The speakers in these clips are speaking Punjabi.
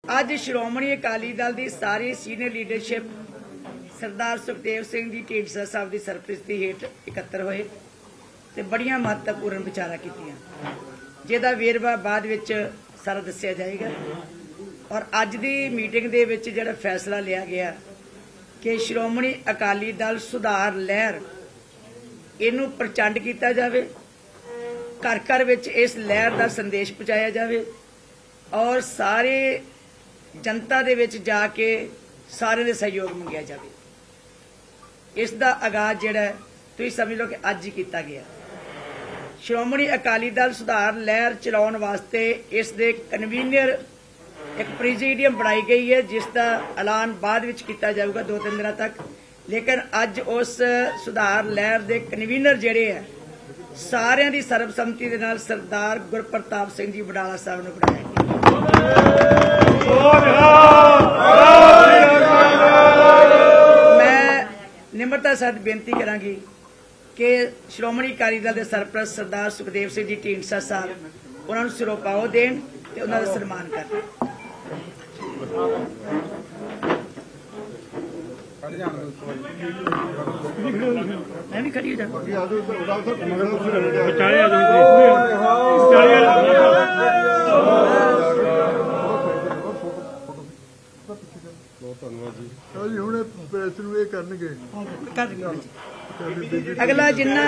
ਅੱਜ ਸ਼੍ਰੋਮਣੀ ਅਕਾਲੀ ਦਲ ਦੀ ਸਾਰੀ ਸੀਨੀਅਰ ਲੀਡਰਸ਼ਿਪ सरदार सुखदेव सिंह जी ढींडसा साहब की सरपरस्ती हेठ इकत्तर होए ते बड़ियां महत्वपूर्ण विचारां कीतियां जिहदा वेरवा बाद विच सारा दस्सिया जाएगा। और अज दी मीटिंग दे विच जिहड़ा फैसला लिया गया कि श्रोमणी अकाली दल सुधार लहर इनू प्रचंड किया जाए, घर घर विच इस लहर का संदेश पहुँचाया जाए और सारे जनता दे विच जाके सारे दे सहयोग मंगिया जाए। इसका आगाज जिहड़ा तुसीं समझ लो कि अज ही किया गया। श्रोमणी अकाली दल सुधार लहर चलाउण वास्ते इस दे कन्वीनर एक प्रेजीडियम बनाई गई है जिसका ऐलान बाद विच किया जाएगा 2-3 दिन तक। लेकिन अज उस सुधार लहर के कन्वीनर जिहड़े है सारियां दी सर्बसम्मति दे नाल सरदार गुरप्रताप सिंह जी बडाला साहब ने बनाया। निम्रता सहित बेनती करांगी कि श्रोमणी अकाली दल के सरपरस्त सरदार सुखदेव सिंह जी ढींडसा साहब उन्होंने सिरों पाओ देन ते उन्हां दा सन्मान करन। मैं भी खड़ी हो जाऊं। अगला जिन्ना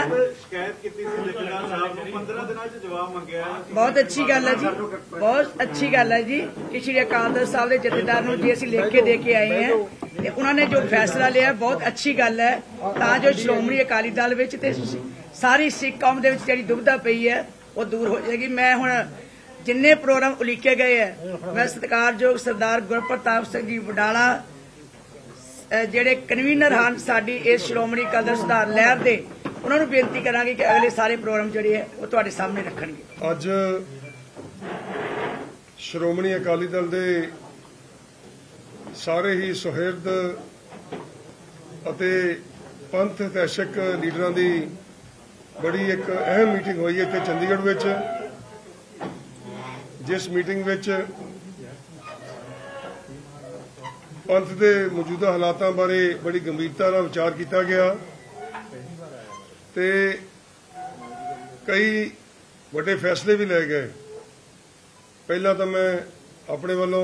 बहुत अच्छी गल है जी, बहुत अच्छी गल है जी कि श्री अकाल तख्त साहब के जथेदार नूं जे असीं लिख के दे के आए हैं ते उन्होंने जो फैसला लिया बहुत अच्छी गल है तां जो श्रोमणी अकाली दल विच ते सारी सिख कौम दे विच जिहड़ी दुविधा पई है वो दूर हो जाएगी। मैं हुण जिन्ने प्रोग्राम उलीके गए हैं मैं सत्कारयोग सरदार गुरप्रताप सिंह जी बडाला ਜਿਹੜੇ ਕਨਵੀਨਰ ਹਨ ਸਾਡੀ ਇਸ ਸ਼੍ਰੋਮਣੀ ਅਕਾਲੀ ਦਲ ਸੁਧਾਰ ਲਹਿਰ ਦੇ ਉਹਨਾਂ ਨੂੰ ਬੇਨਤੀ ਕਰਾਂਗੇ ਕਿ ਅਗਲੇ ਸਾਰੇ ਪ੍ਰੋਗਰਾਮ ਜਿਹੜੇ ਹੈ ਉਹ ਤੁਹਾਡੇ ਸਾਹਮਣੇ ਰੱਖਣਗੇ। ਅੱਜ ਸ਼੍ਰੋਮਣੀ ਅਕਾਲੀ ਦਲ ਦੇ ਸਾਰੇ ਹੀ ਸੁਹਿਰਦ ਅਤੇ ਪੰਥ ਇਤਿਹਾਸਕ ਲੀਡਰਾਂ ਦੀ ਬੜੀ ਇੱਕ ਅਹਿਮ ਮੀਟਿੰਗ ਹੋਈ ਹੈ ਇੱਥੇ ਚੰਡੀਗੜ੍ਹ ਵਿੱਚ, ਜਿਸ ਮੀਟਿੰਗ ਵਿੱਚ पंथ के मौजूदा हालातों बारे बड़ी गंभीरता नाल विचार किया गया ते कई बड़े फैसले भी लै गए। पहला तो मैं अपने वालों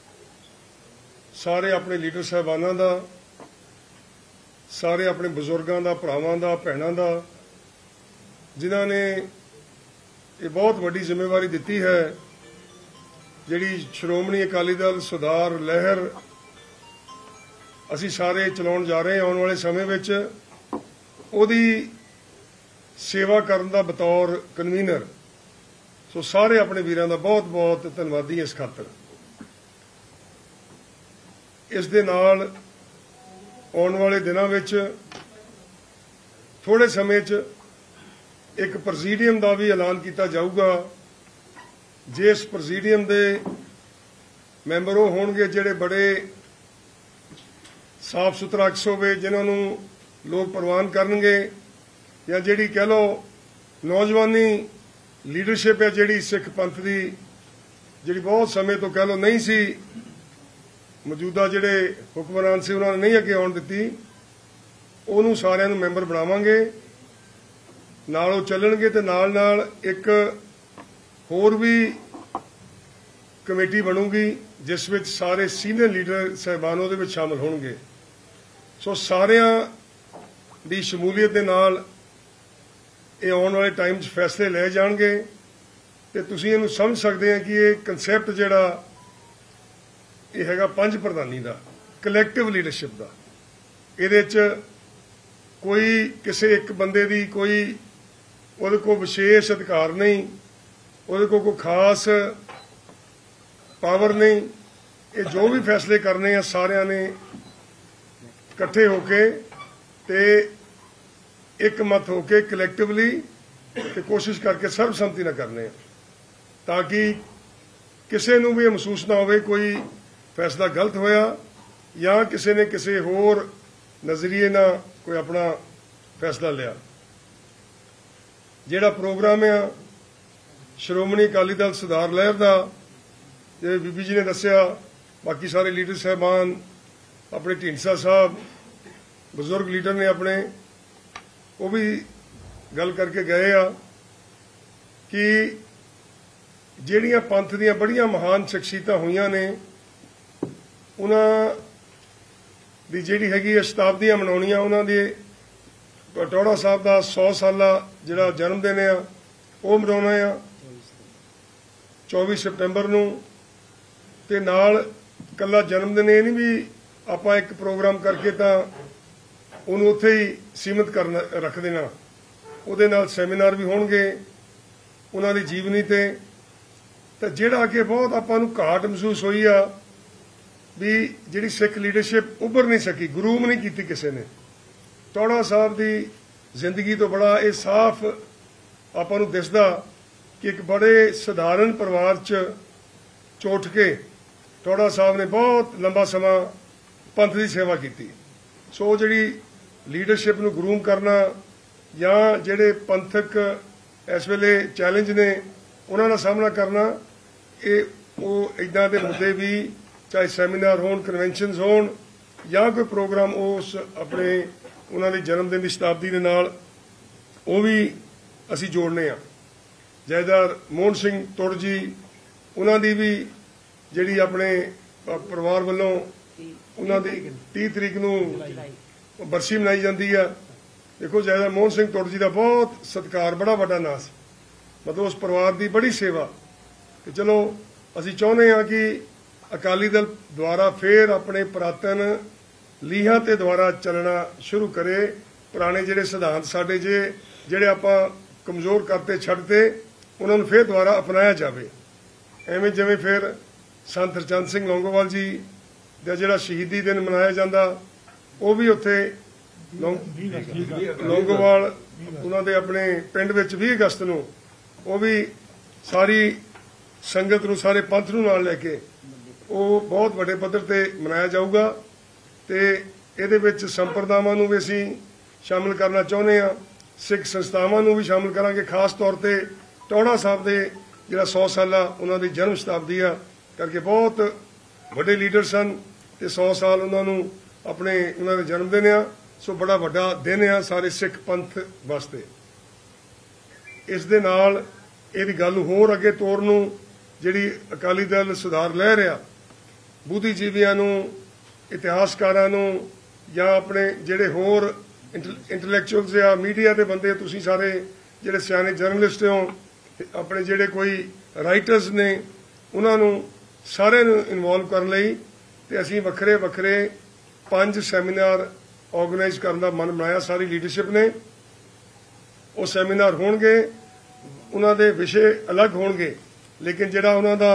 सारे अपने लीडर साहबानां दा, सारे अपने बजुर्गों का, भरावां दा, भैणां दा जिन्हां ने ये बहुत वड्डी जिम्मेवारी दिती है जिहड़ी श्रोमणी अकाली दल सुधार लहर ਅਸੀਂ ਸਾਰੇ ਚਲਾਉਣ ਜਾ ਰਹੇ ਹਾਂ ਆਉਣ ਵਾਲੇ ਸਮੇਂ ਵਿੱਚ ਉਹਦੀ ਸੇਵਾ ਕਰਨ ਦਾ ਬਤੌਰ ਕਨਵੀਨਰ। ਸੋ ਸਾਰੇ ਆਪਣੇ ਵੀਰਾਂ ਦਾ ਬਹੁਤ ਬਹੁਤ ਧੰਨਵਾਦੀ ਇਸ ਖਾਤਰ। ਇਸ ਦੇ ਨਾਲ ਆਉਣ ਵਾਲੇ ਦਿਨਾਂ ਵਿੱਚ ਥੋੜੇ ਸਮੇਂ 'ਚ ਇੱਕ ਪ੍ਰੈਜ਼ੀਡੀਅਮ ਦਾ ਵੀ ਐਲਾਨ ਕੀਤਾ ਜਾਊਗਾ ਜਿਸ ਪ੍ਰੈਜ਼ੀਡੀਅਮ ਦੇ ਮੈਂਬਰ ਉਹ ਹੋਣਗੇ ਜਿਹੜੇ ਬੜੇ साफ सुथरा अक्स होवे जिन्होंने लोग प्रवान करनगे या जिहड़ी कह लो नौजवानी लीडरशिप है जिहड़ी सिख पंथ की जिहड़ी बहुत समय तो कह लो नहीं सी मौजूदा जिहड़े हुक्मरान से उन्होंने नहीं अगे आउण दित्ती उहनूं सारिआं नूं मैंबर बनावांगे नाल ओह चलणगे ते नाल नाल एक होर भी कमेटी बनूगी जिस विच सारे सीनियर लीडर साहिबान उहदे विच शामिल होणगे। सो सारिਆਂ ਦੀ ਸ਼ਮੂਲੀਅਤ ਦੇ ਨਾਲ ਇਹ ਆਉਣ ਵਾਲੇ ਟਾਈਮ 'ਚ ਫੈਸਲੇ ਲਏ ਜਾਣਗੇ ਤੇ ਤੁਸੀਂ ਇਹਨੂੰ ਸਮਝ ਸਕਦੇ ਆ ਕਿ ਇਹ ਕਨਸੈਪਟ ਜਿਹੜਾ ਇਹ ਹੈਗਾ ਪੰਜ ਪ੍ਰਧਾਨੀ ਦਾ, ਕਲੈਕਟਿਵ ਲੀਡਰਸ਼ਿਪ ਦਾ। ਇਹਦੇ 'ਚ ਕੋਈ ਕਿਸੇ ਇੱਕ ਬੰਦੇ ਦੀ ਕੋਈ ਉਹਦੇ ਕੋਲ ਵਿਸ਼ੇਸ਼ ਅਧਿਕਾਰ ਨਹੀਂ, ਉਹਦੇ ਕੋਲ ਕੋਈ ਖਾਸ ਪਾਵਰ नहीं। ये जो भी फैसले करने हैं सारिਆਂ ने इकट्ठे होके ते एक मत होके कलैक्टिवली ते कोशिश करके सर्वसम्मति ना करने ताकि किसी नूं भी महसूस ना होवे कोई फैसला गलत होया या किसी ने किसी होर नज़रिए ना कोई अपना फैसला लिया। जिहड़ा प्रोग्राम है श्रोमणी अकाली दल सुधार लहर का जिवें बीबी जी ने दस्सिया ਬਾਕੀ ਸਾਰੇ ਲੀਡਰ ਸਾਹਿਬਾਨ, ਆਪਣੇ ਢੀਂਡਸਾ ਸਾਹਿਬ ਬਜ਼ੁਰਗ ਲੀਡਰ ਨੇ ਆਪਣੇ, ਉਹ ਵੀ ਗੱਲ ਕਰਕੇ ਗਏ ਆ ਕਿ ਜਿਹੜੀਆਂ ਪੰਥ ਦੀਆਂ ਬੜੀਆਂ ਮਹਾਨ ਸ਼ਖਸੀਅਤਾਂ ਹੋਈਆਂ ਨੇ ਉਹਨਾਂ ਦੀ ਜਿਹੜੀ ਹੈਗੀ ਸ਼ਤਾਬਦੀਆਂ ਮਨਾਉਣੀਆਂ, ਉਹਨਾਂ ਦੇ ਟੌਹੜਾ ਸਾਹਿਬ ਦਾ 100 ਸਾਲਾ ਜਿਹੜਾ ਜਨਮ ਦਿਨ ਆ ਉਹ ਮਨਾਉਣਾ ਆ 24 ਸਤੰਬਰ ਨੂੰ। ਤੇ ਨਾਲ ਇਕੱਲਾ ਜਨਮ ਦਿਨ ਇਹ ਨਹੀਂ ਵੀ ਆਪਾਂ ਇੱਕ ਪ੍ਰੋਗਰਾਮ ਕਰਕੇ ਤਾਂ ਉਹਨੂੰ ਉੱਥੇ ਹੀ ਸੀਮਿਤ ਰੱਖ ਦੇਣਾ, ਉਹਦੇ ਨਾਲ ਸੈਮੀਨਾਰ ਵੀ ਹੋਣਗੇ ਉਹਨਾਂ ਦੀ ਜੀਵਨੀ ਤੇ। ਤਾਂ ਜਿਹੜਾ ਅੱਗੇ ਬਹੁਤ ਆਪਾਂ ਨੂੰ ਘਾਟ ਮਹਿਸੂਸ ਹੋਈ ਆ ਵੀ ਜਿਹੜੀ ਸਿੱਖ ਲੀਡਰਸ਼ਿਪ ਉੱਭਰ ਨਹੀਂ ਸਕੀ, ਗਰੂਮ ਨਹੀਂ ਕੀਤੀ ਕਿਸੇ ਨੇ। ਟੌਹੜਾ ਸਾਹਿਬ ਦੀ ਜ਼ਿੰਦਗੀ ਤੋਂ ਬੜਾ ਇਹ ਸਾਫ਼ ਆਪਾਂ ਨੂੰ ਦਿਸਦਾ ਕਿ ਇੱਕ ਬੜੇ ਸਧਾਰਨ ਪਰਿਵਾਰ 'ਚ ਉੱਠ ਕੇ ਟੌਹੜਾ ਸਾਹਿਬ ਨੇ ਬਹੁਤ ਲੰਬਾ ਸਮਾਂ ਪੰਥ ਦੀ ਸੇਵਾ ਕੀਤੀ। ਸੋ ਜਿਹੜੀ ਲੀਡਰਸ਼ਿਪ ਨੂੰ ਗਰੂਮ ਕਰਨਾ ਜਾਂ ਜਿਹੜੇ ਪੰਥਕ ਇਸ ਵੇਲੇ ਚੈਲੰਜ ਨੇ ਉਹਨਾਂ ਦਾ ਸਾਹਮਣਾ ਕਰਨਾ, ਉਹ ਇਦਾਂ ਦੇ ਮੁੱਦੇ ਵੀ ਚਾਹੇ ਸੈਮੀਨਾਰ ਹੋਣ, ਕਨਵੈਨਸ਼ਨਸ ਹੋਣ ਜਾਂ ਕੋਈ ਪ੍ਰੋਗਰਾਮ ਉਸ ਆਪਣੇ ਉਹਨਾਂ ਦੇ ਜਨਮ ਦਿਨ ਦੀ ਸ਼ਤਾਬਦੀ ਦੇ ਨਾਲ ਉਹ ਵੀ ਅਸੀਂ ਜੋੜਨੇ ਆ। ਜਥੇਦਾਰ ਮੋਹਨ ਸਿੰਘ ਤੁਰ ਜੀ, ਉਹਨਾਂ ਦੀ ਵੀ ਜਿਹੜੀ ਆਪਣੇ ਪਰਿਵਾਰ ਵੱਲੋਂ ਉਹਨਾਂ ਦੀ 30 ਤਰੀਕ ਨੂੰ ਬਰਸੀ ਮਨਾਈ ਜਾਂਦੀ ਆ। ਦੇਖੋ ਜਥੇਦਾਰ ਮੋਹਨ ਸਿੰਘ ਤੁਰ ਜੀ ਦਾ ਬਹੁਤ ਸਤਿਕਾਰ, ਬੜਾ ਵੱਡਾ ਨਾਂ ਸੀ, ਮਤਲਬ ਉਸ ਪਰਿਵਾਰ ਦੀ ਬੜੀ ਸੇਵਾ। ਤੇ ਚਲੋ ਅਸੀਂ ਚਾਹੁੰਦੇ ਹਾਂ ਕਿ ਅਕਾਲੀ ਦਲ ਦੁਆਰਾ ਫੇਰ ਆਪਣੇ ਪੁਰਾਤਨ ਲੀਹਾਂ ਤੇ ਦੁਆਰਾ ਚੱਲਣਾ ਸ਼ੁਰੂ ਕਰੇ। ਪੁਰਾਣੇ ਜਿਹੜੇ ਸਿਧਾਂਤ ਸਾਡੇ ਜਿਹੜੇ ਆਪਾਂ ਕਮਜ਼ੋਰ ਕਰਤੇ ਛੱਡਤੇ, ਉਹਨਾਂ ਨੂੰ ਫੇਰ ਦੁਆਰਾ ਅਪਣਾਇਆ ਜਾਵੇ। ਐਵੇਂ ਜਿਵੇਂ ਫਿਰ ਸੰਤ ਹਰਚੰਦ ਸਿੰਘ ਲੌਂਗੋਵਾਲ ਜੀ ਦਾ ਜਿਹੜਾ ਸ਼ਹੀਦੀ ਦਿਨ ਮਨਾਇਆ ਜਾਂਦਾ, ਉਹ ਵੀ ਉੱਥੇ ਲੌਂਗੋਵਾਲ ਉਹਨਾਂ ਦੇ ਆਪਣੇ ਪਿੰਡ ਵਿੱਚ 20 ਅਗਸਤ ਨੂੰ ਉਹ ਵੀ ਸਾਰੀ ਸੰਗਤ ਨੂੰ, ਸਾਰੇ ਪੰਥ ਨੂੰ ਨਾਲ ਲੈ ਕੇ ਉਹ ਬਹੁਤ ਵੱਡੇ ਪੱਧਰ ਤੇ ਮਨਾਇਆ ਜਾਊਗਾ। ਤੇ ਇਹਦੇ ਵਿੱਚ ਸੰਪਰਦਾਵਾਂ ਨੂੰ ਵੀ ਅਸੀਂ ਸ਼ਾਮਲ ਕਰਨਾ ਚਾਹੁੰਦੇ ਹਾਂ, ਸਿੱਖ ਸੰਸਥਾਵਾਂ ਨੂੰ ਵੀ ਸ਼ਾਮਲ ਕਰਾਂਗੇ। ਖਾਸ ਤੌਰ ਤੇ ਟੌਹੜਾ ਸਾਹਿਬ ਦੇ ਜਿਹੜਾ 100 ਸਾਲਾ ਉਹਨਾਂ ਦੀ ਜਨਮ ਸ਼ਤਾਬਦੀ ਆ ਕਰਕੇ ਬਹੁਤ ਵੱਡੇ ਲੀਡਰ ਸਨ ਤੇ 100 ਸਾਲ ਉਹਨਾਂ ਨੂੰ ਉਹਨਾਂ ਦੇ ਜਨਮ ਦਿਨ ਆ। ਸੋ ਬੜਾ ਵੱਡਾ ਦਿਨ ਆ ਸਾਰੇ ਸਿੱਖ ਪੰਥ ਵਾਸਤੇ। ਇਸ ਦੇ ਨਾਲ ਇਹਦੀ ਗੱਲ ਹੋਰ ਅੱਗੇ ਤੋਰਨ ਨੂੰ ਜਿਹੜੀ ਅਕਾਲੀ ਦਲ ਸੁਧਾਰ ਲੈ ਰਿਹਾ, ਬੁੱਧੀਜੀਵੀਆਂ ਨੂੰ, ਇਤਿਹਾਸਕਾਰਾਂ ਨੂੰ ਜਾਂ ਆਪਣੇ ਜਿਹੜੇ ਹੋਰ ਇੰਟੈਲੈਕਚੁਅਲਸ ਆ, ਮੀਡੀਆ ਦੇ ਬੰਦੇ, ਤੁਸੀਂ ਸਾਰੇ ਜਿਹੜੇ ਸਿਆਣੇ ਜਰਨਲਿਸਟ ਹੋ, ਆਪਣੇ ਜਿਹੜੇ ਕੋਈ ਰਾਈਟਰਸ ਨੇ, ਉਹਨਾਂ ਨੂੰ ਸਾਰਿਆਂ ਨੂੰ ਇਨਵੋਲਵ ਕਰਨ ਲਈ ਤੇ ਅਸੀਂ ਵੱਖਰੇ ਵੱਖਰੇ 5 ਸੈਮੀਨਾਰ ਆਰਗੇਨਾਈਜ਼ ਕਰਨ ਦਾ ਮਨ ਬਣਾਇਆ ਸਾਰੀ ਲੀਡਰਸ਼ਿਪ ਨੇ। ਉਹ ਸੈਮੀਨਾਰ ਹੋਣਗੇ, ਉਹਨਾਂ ਦੇ ਵਿਸ਼ੇ ਅਲੱਗ ਹੋਣਗੇ, ਲੇਕਿਨ ਜਿਹੜਾ ਉਹਨਾਂ ਦਾ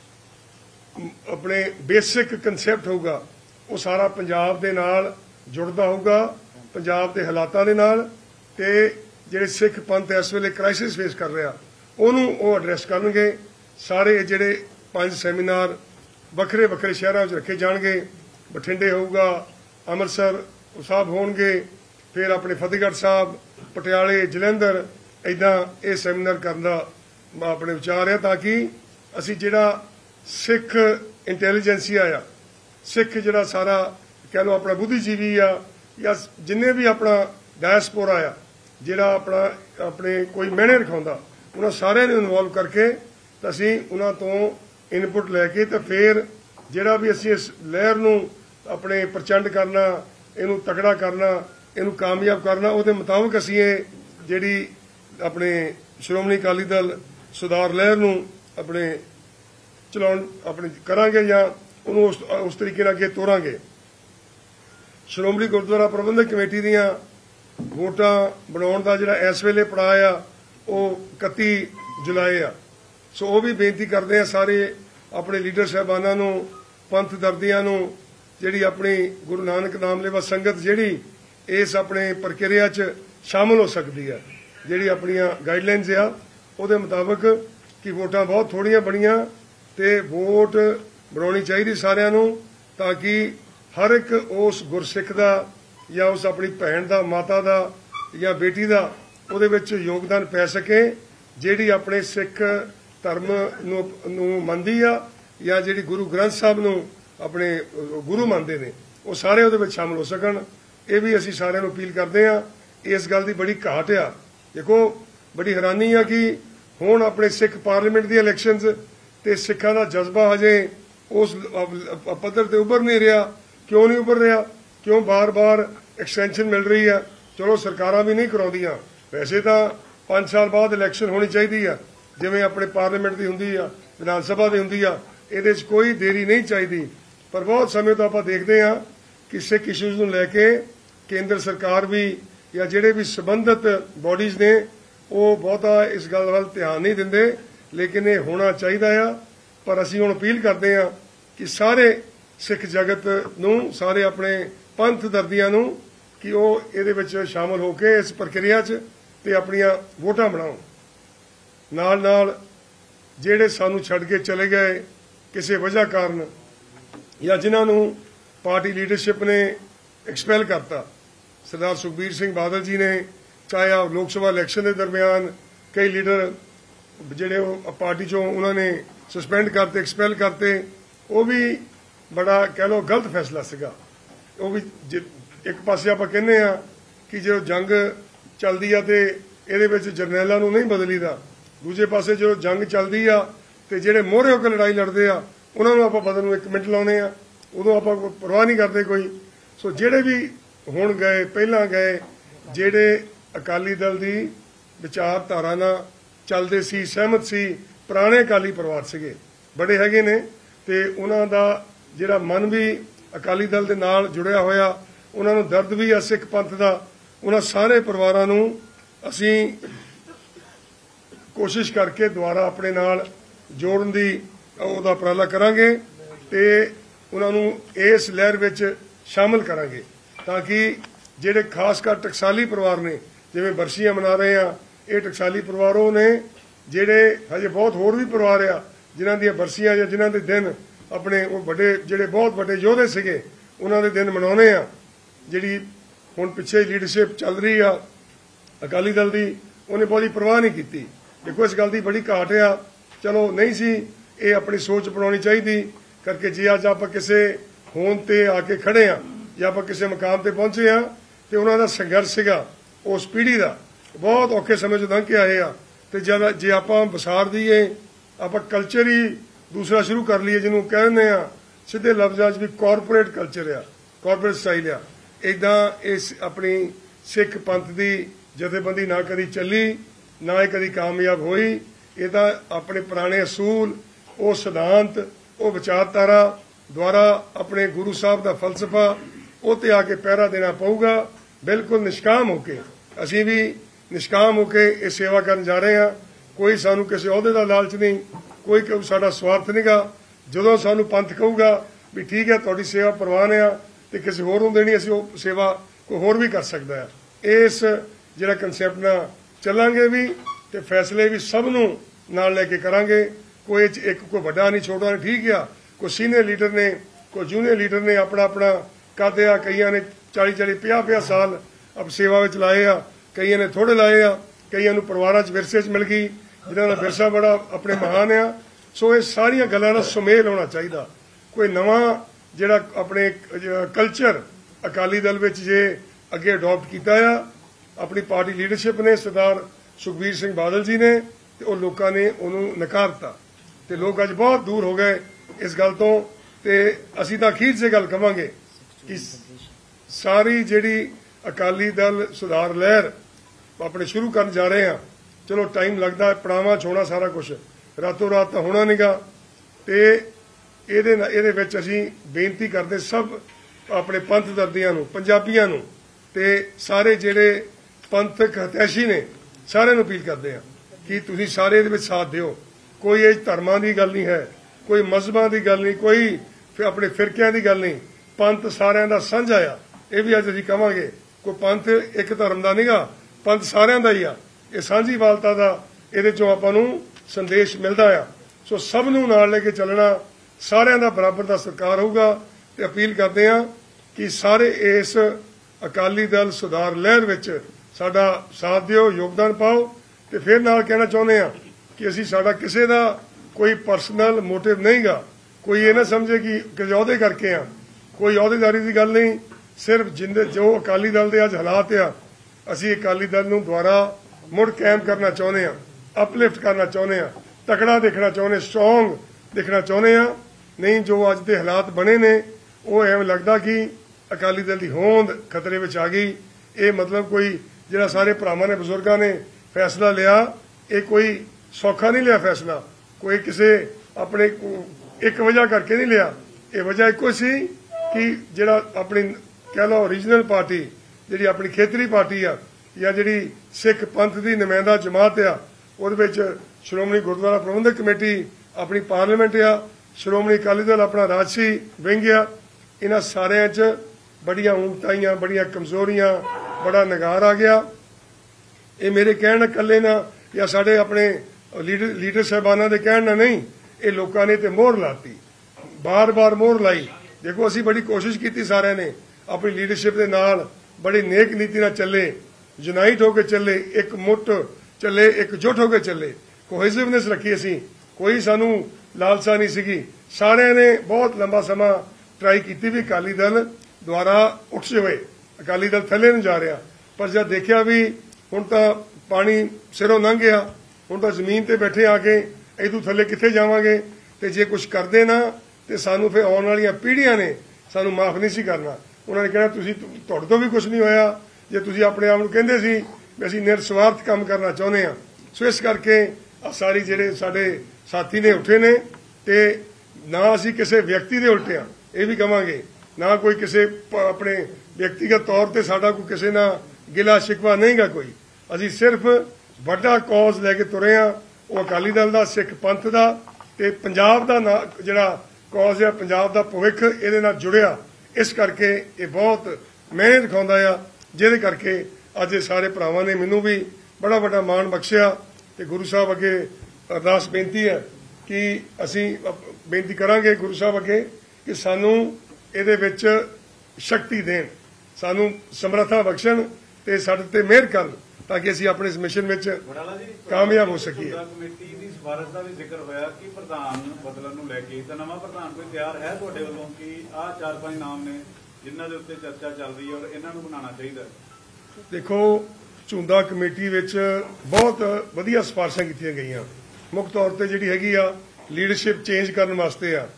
ਆਪਣੇ ਬੇਸਿਕ ਕਨਸੈਪਟ ਹੋਊਗਾ ਉਹ ਸਾਰਾ ਪੰਜਾਬ ਦੇ ਨਾਲ ਜੁੜਦਾ ਹੋਊਗਾ, ਪੰਜਾਬ ਦੇ ਹਾਲਾਤਾਂ ਦੇ ਨਾਲ। ਤੇ ਜਿਹੜੇ ਸਿੱਖ ਪੰਥ ਇਸ ਵੇਲੇ ਕ੍ਰਾਈਸਿਸ ਫੇਸ ਕਰ ਰਿਹਾ ਉਹਨੂੰ ਉਹ ਐਡਰੈਸ ਕਰਨਗੇ। ਸਾਰੇ ਜਿਹੜੇ 5 ਸੈਮੀਨਾਰ ਵੱਖਰੇ ਵੱਖਰੇ ਸ਼ਹਿਰਾਂ ਵਿੱਚ ਰੱਖੇ ਜਾਣਗੇ। ਬਠਿੰਡੇ ਹੋਊਗਾ, ਅੰਮ੍ਰਿਤਸਰ ਸਾਹਿਬ ਹੋਣਗੇ, ਫਿਰ ਆਪਣੇ ਫਤਿਹਗੜ੍ਹ ਸਾਹਿਬ, ਪਟਿਆਲੇ, ਜਲੰਧਰ, ਇਦਾਂ ਇਹ ਸੈਮੀਨਾਰ ਕਰਨ ਦਾ ਆਪਣੇ ਵਿਚਾਰ ਹੈ, ਤਾਂ ਕਿ ਅਸੀਂ ਜਿਹੜਾ ਸਿੱਖ ਇੰਟੈਲੀਜੈਂਸੀਆ ਆ, ਸਿੱਖ ਜਿਹੜਾ ਸਾਰਾ ਕਹਿ ਲਓ ਆਪਣਾ ਬੁੱਧੀਜੀਵੀ ਆ, ਜਾਂ ਜਿੰਨੇ ਵੀ ਆਪਣਾ ਡਾਇਸਪੋਰਾ ਆ ਜਿਹੜਾ ਆਪਣੇ ਕੋਈ ਮਿਹਣੇ ਰਖਾਉਂਦਾ, ਉਹਨਾਂ ਸਾਰਿਆਂ ਨੂੰ ਇਨਵੋਲਵ ਕਰਕੇ ਤਾਂ ਅਸੀਂ ਉਹਨਾਂ ਤੋਂ ਇਨਪੁਟ ਲੈ ਕੇ ਤਾਂ ਫਿਰ ਜਿਹੜਾ ਵੀ ਅਸੀਂ ਇਸ ਲਹਿਰ ਨੂੰ ਆਪਣੇ ਪ੍ਰਚੰਡ ਕਰਨਾ, ਇਹਨੂੰ ਤਕੜਾ ਕਰਨਾ, ਇਹਨੂੰ ਕਾਮਯਾਬ ਕਰਨਾ, ਉਹਦੇ ਮੁਤਾਬਕ ਅਸੀਂ ਇਹ ਜਿਹੜੀ ਆਪਣੇ ਸ਼੍ਰੋਮਣੀ ਅਕਾਲੀ ਦਲ ਸੁਧਾਰ ਲਹਿਰ ਨੂੰ ਆਪਣੇ ਚਲਾਉਣ ਕਰਾਂਗੇ ਜਾਂ ਉਹਨੂੰ ਉਸ ਤਰੀਕੇ ਨਾਲ ਅੱਗੇ ਤੋਰਾਂਗੇ। ਸ਼੍ਰੋਮਣੀ ਗੁਰਦੁਆਰਾ ਪ੍ਰਬੰਧਕ ਕਮੇਟੀ ਦੀਆਂ ਵੋਟਾਂ ਬਣਾਉਣ ਦਾ ਜਿਹੜਾ ਇਸ ਵੇਲੇ ਪੜਾਅ ਆ ਉਹ 31 ਜੁਲਾਈ ਆ। ਸੋ ਉਹ ਵੀ ਬੇਨਤੀ ਕਰਦੇ ਆ ਸਾਰੇ ਆਪਣੇ ਲੀਡਰ ਸਾਹਿਬਾਨਾਂ ਨੂੰ, ਪੰਥ ਦਰਦੀਆਂ ਨੂੰ, ਜਿਹੜੀ ਆਪਣੀ ਗੁਰੂ ਨਾਨਕ ਨਾਮ ਲੈਵਾ ਸੰਗਤ ਜਿਹੜੀ ਇਸ ਆਪਣੇ ਪ੍ਰਕਿਰਿਆ 'ਚ ਸ਼ਾਮਲ ਹੋ ਸਕਦੀ ਹੈ, ਜਿਹੜੀ ਆਪਣੀਆਂ ਗਾਈਡਲਾਈਨਸ ਆ ਉਹਦੇ ਮੁਤਾਬਕ ਕਿ ਵੋਟਾਂ ਬਹੁਤ ਥੋੜੀਆਂ ਬਣੀਆਂ ਤੇ ਵੋਟ ਬਣਾਉਣੀ ਚਾਹੀਦੀ ਸਾਰਿਆਂ ਨੂੰ, ਤਾਂ ਕਿ ਹਰ ਇੱਕ ਉਸ ਗੁਰਸਿੱਖ ਦਾ ਜਾਂ ਉਸ ਆਪਣੀ ਭੈਣ ਦਾ, ਮਾਤਾ ਦਾ ਜਾਂ ਬੇਟੀ ਦਾ ਉਹਦੇ ਵਿੱਚ ਯੋਗਦਾਨ ਪੈ ਸਕੇ, ਜਿਹੜੀ ਆਪਣੇ ਸਿੱਖ ਧਰਮ ਨੂੰ ਮੰਨਦੀ ਆ ਜਾਂ ਜਿਹੜੀ ਗੁਰੂ ਗ੍ਰੰਥ ਸਾਹਿਬ ਨੂੰ ਆਪਣੇ ਗੁਰੂ ਮੰਨਦੇ ਨੇ, ਉਹ ਸਾਰੇ ਉਹਦੇ ਵਿੱਚ ਸ਼ਾਮਲ ਹੋ ਸਕਣ। ਇਹ ਵੀ ਅਸੀਂ ਸਾਰਿਆਂ ਨੂੰ ਅਪੀਲ ਕਰਦੇ ਹਾਂ। ਇਸ ਗੱਲ ਦੀ ਬੜੀ ਘਾਟ ਆ। ਦੇਖੋ, ਬੜੀ ਹੈਰਾਨੀ ਆ ਕਿ ਹੁਣ ਆਪਣੇ ਸਿੱਖ ਪਾਰਲੀਮੈਂਟ ਦੀਆਂ ਇਲੈਕਸ਼ਨਸ ਤੇ ਸਿੱਖਾਂ ਦਾ ਜਜ਼ਬਾ ਹਜੇ ਉਸ ਪੱਧਰ ਤੇ ਉੱਭਰ ਨਹੀਂ ਰਿਹਾ। ਕਿਉਂ ਨਹੀਂ ਉੱਭਰ ਰਿਹਾ? ਕਿਉਂ ਬਾਰ-ਬਾਰ ਐਕਸਟੈਂਸ਼ਨ ਮਿਲ ਰਹੀ ਆ? ਚਲੋ, ਸਰਕਾਰਾਂ ਵੀ ਨਹੀਂ ਕਰਾਉਂਦੀਆਂ। ਵੈਸੇ ਤਾਂ 5 ਸਾਲ ਬਾਅਦ ਇਲੈਕਸ਼ਨ ਹੋਣੀ ਚਾਹੀਦੀ ਆ, ਜਿਵੇਂ ਆਪਣੇ ਪਾਰਲੀਮੈਂਟ ਦੀ ਹੁੰਦੀ ਆ, ਵਿਧਾਨ ਸਭਾ ਦੀ ਹੁੰਦੀ ਆ। ਇਹਦੇ 'ਚ ਕੋਈ ਦੇਰੀ ਨਹੀਂ ਚਾਹੀਦੀ। ਪਰ ਬਹੁਤ ਸਮੇਂ ਤੋਂ ਆਪਾਂ ਦੇਖਦੇ ਹਾਂ ਕਿ ਸਿੱਖ ਇਸ਼ੂਜ਼ ਨੂੰ ਲੈ ਕੇ ਕੇਂਦਰ ਸਰਕਾਰ ਵੀ ਜਾਂ ਜਿਹੜੇ ਵੀ ਸੰਬੰਧਿਤ ਬਾਡੀਜ਼ ਨੇ ਉਹ ਬਹੁਤਾ ਇਸ ਗੱਲ ਵੱਲ ਧਿਆਨ ਨਹੀਂ ਦਿੰਦੇ, ਲੇਕਿਨ ਇਹ ਹੋਣਾ ਚਾਹੀਦਾ ਆ। ਪਰ ਅਸੀਂ ਹੁਣ ਅਪੀਲ ਕਰਦੇ ਹਾਂ ਕਿ ਸਾਰੇ ਸਿੱਖ ਜਗਤ ਨੂੰ, ਸਾਰੇ ਆਪਣੇ ਪੰਥ ਦਰਦੀਆਂ ਨੂੰ, ਕਿ ਉਹ ਇਹਦੇ ਵਿੱਚ ਸ਼ਾਮਲ ਹੋ ਕੇ ਇਸ ਪ੍ਰਕਿਰਿਆ 'ਚ ਤੇ ਆਪਣੀਆਂ ਵੋਟਾਂ ਬਣਾਉਣ। ਨਾਲ ਨਾਲ ਜਿਹੜੇ ਸਾਨੂੰ ਛੱਡ ਕੇ ਚਲੇ ਗਏ ਕਿਸੇ ਵਜ੍ਹਾ ਕਾਰਨ, ਜਾਂ ਜਿਨ੍ਹਾਂ ਨੂੰ ਪਾਰਟੀ ਲੀਡਰਸ਼ਿਪ ਨੇ ਐਕਸਪੈਲ ਕਰਤਾ, ਸਰਦਾਰ ਸੁਖਬੀਰ ਸਿੰਘ ਬਾਦਲ ਜੀ ਨੇ, ਚਾਹੇ ਆ ਲੋਕ ਸਭਾ ਇਲੈਕਸ਼ਨ ਦੇ ਦਰਮਿਆਨ ਕਈ ਲੀਡਰ ਜਿਹੜੇ ਉਹ ਪਾਰਟੀ 'ਚੋਂ ਉਹਨਾਂ ਨੇ ਸਸਪੈਂਡ ਕਰਤੇ, ਐਕਸਪੈਲ ਕਰਤੇ, ਉਹ ਵੀ ਬੜਾ ਕਹਿ ਲਓ ਗਲਤ ਫੈਸਲਾ ਸੀਗਾ। ਉਹ ਵੀ ਇੱਕ ਪਾਸੇ ਆਪਾਂ ਕਹਿੰਦੇ ਆ ਕਿ ਜਦੋਂ ਜੰਗ ਚੱਲਦੀ ਆ ਤੇ ਇਹਦੇ ਵਿੱਚ ਜਰਨੈਲਾਂ ਨੂੰ ਨਹੀਂ ਬਦਲੀਦਾ, ਦੂਜੇ ਪਾਸੇ ਜਦੋਂ ਜੰਗ ਚੱਲਦੀ ਆ ਤੇ ਜਿਹੜੇ ਮੋਹਰੇ ਹੋ ਕੇ ਲੜਾਈ ਲੜਦੇ ਆ ਉਹਨਾਂ ਨੂੰ ਆਪਾਂ ਬਦਲਣ ਨੂੰ 1 ਮਿੰਟ ਲਾਉਂਦੇ ਆ, ਉਦੋਂ ਆਪਾਂ ਪਰਵਾਹ ਨਹੀਂ ਕਰਦੇ ਕੋਈ। ਸੋ ਜਿਹੜੇ ਵੀ ਹੁਣ ਗਏ, ਪਹਿਲਾਂ ਗਏ, ਜਿਹੜੇ ਅਕਾਲੀ ਦਲ ਦੀ ਵਿਚਾਰਧਾਰਾ ਨਾਲ ਚੱਲਦੇ ਸੀ, ਸਹਿਮਤ ਸੀ, ਪੁਰਾਣੇ ਅਕਾਲੀ ਪਰਿਵਾਰ ਸੀਗੇ, ਬੜੇ ਹੈਗੇ ਨੇ, ਤੇ ਉਹਨਾਂ ਦਾ ਜਿਹੜਾ ਮਨ ਵੀ ਅਕਾਲੀ ਦਲ ਦੇ ਨਾਲ ਜੁੜਿਆ ਹੋਇਆ, ਉਹਨਾਂ ਨੂੰ ਦਰਦ ਵੀ ਆ ਸਿੱਖ ਪੰਥ ਦਾ। ਉਹਨਾਂ ਸਾਰੇ ਪਰਿਵਾਰਾਂ ਨੂੰ ਅਸੀਂ ਕੋਸ਼ਿਸ਼ ਕਰਕੇ ਦੁਬਾਰਾ ਆਪਣੇ ਨਾਲ ਜੋੜਨ ਦੀ ਉਹਦਾ ਉਪਰਾਲਾ ਕਰਾਂਗੇ ਤੇ ਉਹਨਾਂ ਨੂੰ ਇਸ ਲਹਿਰ ਵਿੱਚ ਸ਼ਾਮਲ ਕਰਾਂਗੇ, ਤਾਂ ਕਿ ਜਿਹੜੇ ਖਾਸ ਕਰ ਟਕਸਾਲੀ ਪਰਿਵਾਰ ਨੇ, ਜਿਵੇਂ ਬਰਸੀਆਂ ਮਨਾ ਰਹੇ ਆ, ਇਹ ਟਕਸਾਲੀ ਪਰਿਵਾਰੋਂ ਨੇ, ਜਿਹੜੇ ਹਜੇ ਬਹੁਤ ਹੋਰ ਵੀ ਪਰਿਵਾਰ ਆ ਜਿਨ੍ਹਾਂ ਦੀਆਂ ਬਰਸੀਆਂ ਜਾਂ ਜਿਨ੍ਹਾਂ ਦੇ ਦਿਨ ਆਪਣੇ ਉਹ ਵੱਡੇ ਜਿਹੜੇ ਬਹੁਤ ਵੱਡੇ ਯੋਧੇ ਸੀਗੇ ਉਹਨਾਂ ਦੇ ਦਿਨ ਮਨਾਉਣੇ ਆ। ਜਿਹੜੀ ਹੁਣ ਪਿੱਛੇ ਲੀਡਰਸ਼ਿਪ ਚੱਲ ਰਹੀ ਆ ਅਕਾਲੀ ਦਲ ਦੀ, ਉਹਨੇ ਬਹੁਤੀ ਪਰਵਾਹ ਨਹੀਂ ਕੀਤੀ। ਦੇਖੋ, ਇਸ ਗੱਲ ਦੀ ਬੜੀ ਘਾਟ ਆ। ਚਲੋ, ਨਹੀਂ ਸੀ ਇਹ ਆਪਣੀ ਸੋਚ ਬਣਾਉਣੀ ਚਾਹੀਦੀ ਕਰਕੇ, ਜੇ ਅੱਜ ਆਪਾਂ ਕਿਸੇ ਹੋਂਦ ਤੇ ਆ ਕੇ ਖੜੇ ਆ ਜਾਂ ਆਪਾਂ ਕਿਸੇ ਮੁਕਾਮ ਤੇ ਪਹੁੰਚੇ ਆ ਤੇ ਉਹਨਾਂ ਦਾ ਸੰਘਰਸ਼ ਸੀਗਾ ਉਸ ਪੀੜ੍ਹੀ ਦਾ, ਬਹੁਤ ਔਖੇ ਸਮੇਂ 'ਚ ਲੰਘ ਕੇ ਆਏ ਆ। ਤੇ ਜੇ ਆਪਾਂ ਵਿਸਾਰ ਦਈਏ, ਆਪਾਂ ਕਲਚਰ ਹੀ ਦੂਸਰਾ ਸ਼ੁਰੂ ਕਰ ਲਈਏ, ਜਿਹਨੂੰ ਕਹਿੰਦੇ ਆ ਸਿੱਧੇ ਲਫ਼ਜ਼ਾਂ 'ਚ ਵੀ ਕਾਰਪੋਰੇਟ ਕਲਚਰ ਆ, ਕਾਰਪੋਰੇਟ ਸਟਾਈਲ ਆ, ਇੱਦਾਂ ਇਸ ਆਪਣੀ ਸਿੱਖ ਪੰਥ ਦੀ ਜਥੇਬੰਦੀ ਨਾ ਕਦੀ ਚੱਲੀ, ਨਾ ਇਹ ਕਦੀ ਕਾਮਯਾਬ ਹੋਈ। ਇਹ ਤਾਂ ਆਪਣੇ ਪੁਰਾਣੇ ਅਸੂਲ, ਉਹ ਸਿਧਾਂਤ, ਉਹ ਵਿਚਾਰਧਾਰਾ ਦੁਆਰਾ ਆਪਣੇ ਗੁਰੂ ਸਾਹਿਬ ਦਾ ਫਲਸਫਾ, ਉਹ ਤੇ ਆ ਕੇ ਪਹਿਰਾ ਦੇਣਾ ਪਊਗਾ। ਬਿਲਕੁਲ ਨਿਸ਼ਕਾਮ ਹੋ ਕੇ, ਅਸੀਂ ਵੀ ਨਿਸ਼ਕਾਮ ਹੋ ਕੇ ਇਹ ਸੇਵਾ ਕਰਨ ਜਾ ਰਹੇ ਹਾਂ। ਕੋਈ ਸਾਨੂੰ ਕਿਸੇ ਅਹੁਦੇ ਦਾ ਲਾਲਚ ਨਹੀਂ, ਕੋਈ ਸਾਡਾ ਸਵਾਰਥ ਨਹੀਂਗਾ। ਜਦੋਂ ਸਾਨੂੰ ਪੰਥ ਕਹੂਗਾ ਵੀ ਠੀਕ ਹੈ ਤੁਹਾਡੀ ਸੇਵਾ ਪ੍ਰਵਾਨ ਆ ਤੇ ਕਿਸੇ ਹੋਰ ਨੂੰ ਦੇਣੀ, ਅਸੀਂ ਉਹ ਸੇਵਾ ਕੋਈ ਹੋਰ ਵੀ ਕਰ ਸਕਦਾ ਹੈ। ਇਸ ਜਿਹੜਾ ਕਨਸੈਪਟ ਨਾਲ ਚੱਲਾਂਗੇ ਵੀ ਤੇ ਫੈਸਲੇ ਵੀ ਸਭ ਨੂੰ ਨਾਲ ਲੈ ਕੇ ਕਰਾਂਗੇ। ਕੋਈ ਇੱਕ ਕੋਈ ਵੱਡਾ ਨਹੀਂ, ਛੋਟਾ ਨਹੀਂ, ਠੀਕ ਆ। ਕੋਈ ਸੀਨੀਅਰ ਲੀਡਰ ਨੇ, ਕੋਈ ਜੂਨੀਅਰ ਲੀਡਰ ਨੇ ਆਪਣਾ ਆਪਣਾ ਕਰਦੇ ਆ। ਕਈਆਂ ਨੇ 40-40, 50-50 ਸਾਲ ਅਬ ਸੇਵਾ ਵਿੱਚ ਲਾਏ ਆ, ਕਈਆਂ ਨੇ ਥੋੜੇ ਲਾਏ ਆ, ਕਈਆਂ ਨੂੰ ਪਰਿਵਾਰਾਂ 'ਚ ਵਿਰਸੇ 'ਚ ਮਿਲ ਗਈ, ਜਿਨ੍ਹਾਂ ਦਾ ਵਿਰਸਾ ਬੜਾ ਆਪਣੇ ਮਹਾਨ ਆ। ਸੋ ਇਹ ਸਾਰੀਆਂ ਗੱਲਾਂ ਦਾ ਸੁਮੇਲ ਹੋਣਾ ਚਾਹੀਦਾ। ਕੋਈ ਨਵਾਂ ਜਿਹੜਾ ਆਪਣੇ ਕਲਚਰ ਅਕਾਲੀ ਦਲ ਵਿੱਚ ਜੇ ਅੱਗੇ ਅਡਾਪਟ ਕੀਤਾ ਆ ਆਪਣੀ ਪਾਰਟੀ ਲੀਡਰਸ਼ਿਪ ਨੇ, ਸਰਦਾਰ ਸੁਖਬੀਰ ਸਿੰਘ ਬਾਦਲ ਜੀ ਨੇ, ਤੇ ਉਹ ਲੋਕਾਂ ਨੇ ਉਹਨੂੰ ਨਕਾਰਤਾ ਤੇ ਲੋਕ ਅੱਜ ਬਹੁਤ ਦੂਰ ਹੋ ਗਏ ਇਸ ਗੱਲ ਤੋਂ। ਤੇ ਅਸੀਂ ਤਾਂ ਅਖੀਰ 'ਚ ਗੱਲ ਕਵਾਂਗੇ ਕਿ ਸਾਰੀ ਜਿਹੜੀ ਅਕਾਲੀ ਦਲ ਸੁਧਾਰ ਲਹਿਰ ਆਪਣੇ ਸ਼ੁਰੂ ਕਰਨ ਜਾ ਰਹੇ ਆ, ਚਲੋ ਟਾਈਮ ਲੱਗਦਾ, ਪੜਾਵਾਂ 'ਚ ਹੋਣਾ ਸਾਰਾ ਕੁਝ, ਰਾਤੋਂ ਰਾਤ ਤਾਂ ਹੋਣਾ ਨਹੀਂਗਾ। ਤੇ ਇਹਦੇ ਵਿੱਚ ਅਸੀਂ ਬੇਨਤੀ ਕਰਦੇ ਸਭ ਆਪਣੇ ਪੰਥ ਦਰਦੀਆਂ ਨੂੰ, ਪੰਜਾਬੀਆਂ ਨੂੰ, ਤੇ ਸਾਰੇ ਜਿਹੜੇ ਪੰਥਕ ਹਤੈਸ਼ੀ ਨੇ ਸਾਰਿਆਂ ਨੂੰ ਅਪੀਲ ਕਰਦੇ ਆ ਕਿ ਤੁਸੀਂ ਸਾਰੇ ਇਹਦੇ ਵਿੱਚ ਸਾਥ ਦਿਓ। ਕੋਈ ਇਹ ਧਰਮਾਂ ਦੀ ਗੱਲ ਨਹੀਂ ਹੈ, ਕੋਈ ਮਜ਼ਹਬਾਂ ਦੀ ਗੱਲ ਨਹੀਂ, ਕੋਈ ਆਪਣੇ ਫਿਰਕਿਆਂ ਦੀ ਗੱਲ ਨਹੀਂ। ਪੰਥ ਸਾਰਿਆਂ ਦਾ ਸਾਂਝਾ ਆ। ਇਹ ਵੀ ਅੱਜ ਅਸੀਂ ਕਵਾਂਗੇ, ਕੋਈ ਪੰਥ ਇੱਕ ਧਰਮ ਦਾ ਨਹੀਂਗਾ, ਪੰਥ ਸਾਰਿਆਂ ਦਾ ਹੀ ਆ। ਇਹ ਸਾਂਝੀਵਾਲਤਾ ਦਾ ਇਹਦੇ ਚੋਂ ਆਪਾਂ ਨੂੰ ਸੰਦੇਸ਼ ਮਿਲਦਾ ਆ। ਸੋ ਸਭ ਨੂੰ ਨਾਲ ਲੈ ਕੇ ਚੱਲਣਾ, ਸਾਰਿਆਂ ਦਾ ਬਰਾਬਰ ਦਾ ਸਤਿਕਾਰ ਹੋਊਗਾ। ਤੇ ਅਪੀਲ ਕਰਦੇ ਆ ਕਿ ਸਾਰੇ ਇਸ ਅਕਾਲੀ ਦਲ ਸੁਧਾਰ ਲਹਿਰ ਵਿੱਚ ਸਾਡਾ ਸਾਥ ਦਿਓ, ਯੋਗਦਾਨ ਪਾਓ। ਤੇ ਫਿਰ ਨਾਲ ਕਹਿਣਾ ਚਾਹੁੰਦੇ ਆ ਕਿ ਅਸੀਂ ਸਾਡਾ ਕਿਸੇ ਦਾ ਕੋਈ ਪਰਸਨਲ ਮੋਟਿਵ ਨਹੀਂਗਾ, ਕੋਈ ਇਹ ਨਾ ਸਮਝੇ ਕਿ ਅਹੁਦੇ ਕਰਕੇ ਆ, ਕੋਈ ਅਹੁਦੇਦਾਰੀ ਦੀ ਗੱਲ ਨਹੀਂ। ਸਿਰਫ ਜੋ ਅਕਾਲੀ ਦਲ ਦੇ ਅੱਜ ਹਾਲਾਤ ਆ, ਅਸੀਂ ਅਕਾਲੀ ਦਲ ਨੂੰ ਦੁਬਾਰਾ ਮੁੜ ਕਾਇਮ ਕਰਨਾ ਚਾਹੁੰਦੇ ਆ, ਅਪਲਿਫਟ ਕਰਨਾ ਚਾਹੁੰਦੇ ਆ, ਤਕੜਾ ਦੇਖਣਾ ਚਾਹੁੰਦੇ, ਸਟਰੋਂਗ ਦੇਖਣਾ ਚਾਹੁੰਦੇ ਆ। ਨਹੀਂ ਜੋ ਅੱਜ ਦੇ ਹਾਲਾਤ ਬਣੇ ਨੇ ਉਹ ਐਵੇਂ ਲੱਗਦਾ ਕਿ ਅਕਾਲੀ ਦਲ ਦੀ ਹੋਂਦ ਖਤਰੇ ਵਿੱਚ ਆ ਗਈ। ਇਹ ਮਤਲਬ ਕੋਈ ਜਿਹੜਾ ਸਾਰੇ ਭਰਾਵਾਂ ਨੇ ਬਜ਼ੁਰਗਾਂ ਨੇ ਫੈਸਲਾ ਲਿਆ, ਇਹ ਕੋਈ ਸੌਖਾ ਨਹੀਂ ਲਿਆ ਫੈਸਲਾ, ਕੋਈ ਕਿਸੇ ਆਪਣੇ ਇੱਕ ਵਜ੍ਹਾ ਕਰਕੇ ਨਹੀਂ ਲਿਆ। ਇਹ ਵਜ੍ਹਾ ਇੱਕੋ ਸੀ ਕਿ ਜਿਹੜਾ ਆਪਣੀ ਕਹਿ ਲਓ ਰੀਜਨਲ ਪਾਰਟੀ, ਜਿਹੜੀ ਆਪਣੀ ਖੇਤਰੀ ਪਾਰਟੀ ਆ ਜਾਂ ਜਿਹੜੀ ਸਿੱਖ ਪੰਥ ਦੀ ਨੁਮਾਇੰਦਾ ਜਮਾਤ ਆ, ਉਹਦੇ ਵਿੱਚ ਸ਼੍ਰੋਮਣੀ ਗੁਰਦੁਆਰਾ ਪ੍ਰਬੰਧਕ ਕਮੇਟੀ ਆਪਣੀ ਪਾਰਲੀਮੈਂਟ ਆ, ਸ਼੍ਰੋਮਣੀ ਅਕਾਲੀ ਦਲ ਆਪਣਾ ਰਾਜਸੀ ਵਿੰਗ ਆ, ਇਹਨਾਂ ਸਾਰਿਆਂ 'ਚ ਬੜੀਆਂ ਊਣਤਾਈਆਂ, ਬੜੀਆਂ ਕਮਜ਼ੋਰੀਆਂ, ਬੜਾ ਨਿਗਾਰ ਆ ਗਿਆ। ਇਹ ਮੇਰੇ ਕਹਿਣ ਨਾਲ ਇਕੱਲੇ ਨਾ ਜਾਂ ਸਾਡੇ ਆਪਣੇ ਲੀਡਰ ਸਾਹਿਬਾਨਾਂ ਦੇ ਕਹਿਣ ਨਾਲ ਨਹੀਂ, ਇਹ ਲੋਕਾਂ ਨੇ ਤੇ ਮੋਹਰ ਲਾਤੀ, ਬਾਰ-ਬਾਰ ਮੋਹਰ ਲਾਈ। ਦੇਖੋ ਅਸੀਂ ਬੜੀ ਕੋਸ਼ਿਸ਼ ਕੀਤੀ ਸਾਰਿਆਂ ਨੇ ਆਪਣੀ ਲੀਡਰਸ਼ਿਪ ਦੇ ਨਾਲ, ਬੜੀ ਨੇਕ ਨੀਤੀ ਨਾਲ ਚੱਲੇ, ਯੂਨਾਈਟ ਹੋ ਕੇ ਚੱਲੇ, ਇੱਕ ਮੁੱਠ ਚੱਲੇ, ਇਕਜੁੱਟ ਹੋ ਕੇ ਚੱਲੇ, ਕੋਹੇਸਿਵਨੈਸ ਰੱਖੀ। ਅਸੀਂ ਕੋਈ ਸਾਨੂੰ ਲਾਲਸਾ ਨਹੀਂ ਸੀਗੀ। ਸਾਰਿਆਂ ਨੇ ਬਹੁਤ ਲੰਬਾ ਸਮਾਂ ਟਰਾਈ ਕੀਤੀ ਵੀ ਅਕਾਲੀ ਦਲ ਦੁਆਰਾ ਉੱਠ ਜਾਵੇ, ਅਕਾਲੀ ਦਲ ਥੱਲੇ ਨੂੰ ਜਾ ਰਿਹਾ। ਪਰ ਜਦ ਦੇਖਿਆ ਵੀ ਹੁਣ ਤਾਂ ਪਾਣੀ ਸਿਰੋਂ ਲੰਘ ਗਿਆ, ਹੁਣ ਤਾਂ ਜ਼ਮੀਨ ਤੇ ਬੈਠੇ ਆ ਕੇ ਇਦੋਂ ਥੱਲੇ ਕਿੱਥੇ ਜਾਵਾਂਗੇ, ਤੇ ਜੇ ਕੁਝ ਕਰਦੇ ਨਾ ਤੇ ਸਾਨੂੰ ਫਿਰ ਆਉਣ ਵਾਲੀਆਂ ਪੀੜ੍ਹੀਆਂ ਨੇ ਸਾਨੂੰ ਮਾਫ ਨਹੀਂ ਸੀ ਕਰਨਾ। ਉਹਨਾਂ ਨੇ ਕਹਿਣਾ ਤੁਸੀਂ ਤੁਹਾਡੇ ਤੋਂ ਵੀ ਕੁਝ ਨਹੀਂ ਹੋਇਆ ਜੇ ਤੁਸੀਂ ਆਪਣੇ ਆਪ ਨੂੰ ਕਹਿੰਦੇ ਸੀ ਵੀ ਅਸੀਂ ਨਿਰਸਵਾਰਥ ਕੰਮ ਕਰਨਾ ਚਾਹੁੰਦੇ ਹਾਂ। ਸੋ ਇਸ ਕਰਕੇ ਆ ਸਾਰੀ ਜਿਹੜੇ ਸਾਡੇ ਸਾਥੀ ਨੇ ਉੱਠੇ ਨੇ, ਤੇ ਨਾ ਅਸੀਂ ਕਿਸੇ ਵਿਅਕਤੀ ਦੇ ਉਲਟੇ ਆ, ਇਹ ਵੀ ਕਵਾਂਗੇ, ਨਾ ਕੋਈ ਕਿਸੇ ਆਪਣੇ ਵਿਅਕਤੀਗਤ ਤੌਰ ਤੇ ਸਾਡਾ ਕੋਈ ਕਿਸੇ ਨਾਲ ਗਿਲਾ ਸ਼ਿਕਵਾ ਨਹੀਂਗਾ ਕੋਈ। ਅਸੀਂ ਸਿਰਫ ਵੱਡਾ ਕੌਜ਼ ਲੈ ਕੇ ਤੁਰੇ ਆ, ਉਹ ਅਕਾਲੀ ਦਲ ਦਾ, ਸਿੱਖ ਪੰਥ ਦਾ ਤੇ ਪੰਜਾਬ ਦਾ ਜਿਹੜਾ ਕੌਜ਼ ਆ, ਪੰਜਾਬ ਦਾ ਭਵਿੱਖ ਇਹਦੇ ਨਾਲ ਜੁੜਿਆ। ਇਸ ਕਰਕੇ ਇਹ ਬਹੁਤ ਮਿਹਨਤ ਦਿਖਾਉਂਦਾ ਆ, ਜਿਹਦੇ ਕਰਕੇ ਅੱਜ ਇਹ ਸਾਰੇ ਭਰਾਵਾਂ ਨੇ ਮੈਨੂੰ ਵੀ ਬੜਾ ਵੱਡਾ ਮਾਣ ਬਖਸ਼ਿਆ। ਤੇ ਗੁਰੂ ਸਾਹਿਬ ਅੱਗੇ ਅਰਦਾਸ ਬੇਨਤੀ ਹੈ ਕਿ ਅਸੀਂ ਬੇਨਤੀ ਕਰਾਂਗੇ ਗੁਰੂ ਸਾਹਿਬ ਅੱਗੇ ਕਿ ਸਾਨੂੰ ਇਹਦੇ ਵਿੱਚ ਸ਼ਕਤੀ ਦੇਣ, ਸਾਨੂੰ ਸਮਰੱਥਾ ਬਖਸ਼ਣ ਤੇ ਸਾਡੇ ਤੇ ਮਿਹਰ ਕਰਨ, ਤਾਂ ਕਿ ਅਸੀਂ ਆਪਣੇ ਇਸ ਮਿਸ਼ਨ ਵਿੱਚ ਕਾਮਯਾਬ ਹੋ ਸਕੀਏ। ਕਮੇਟੀ ਦੀ ਸਿਫਾਰਿਸ਼ ਦਾ ਵੀ ਜ਼ਿਕਰ ਹੋਇਆ ਕਿ ਪ੍ਰਧਾਨ ਬਦਲਣ ਨੂੰ ਲੈ ਕੇ, ਤਾਂ ਨਵਾਂ ਪ੍ਰਧਾਨ ਕੋਈ ਤਿਆਰ ਹੈ ਤੁਹਾਡੇ ਵੱਲੋਂ ਕਿ ਆਹ 4-5 ਨਾਮ ਨੇ ਜਿਨ੍ਹਾਂ ਦੇ ਉੱਤੇ ਚਰਚਾ ਚੱਲ ਰਹੀ ਹੈ ਔਰ ਇਹਨਾਂ ਨੂੰ ਬਣਾਉਣਾ ਚਾਹੀਦਾ? ਦੇਖੋ, ਝੁੰਦਾ ਕਮੇਟੀ ਵਿੱਚ ਬਹੁਤ ਵਧੀਆ ਸਿਫਾਰਿਸ਼ਾਂ ਕੀਤੀਆਂ ਗਈਆਂ। ਮੁੱਖ ਤੌਰ ਤੇ ਜਿਹੜੀ ਹੈਗੀ ਆ ਲੀਡਰਸ਼ਿਪ ਚੇਂਜ ਕਰਨ ਵਾਸਤੇ ਆ,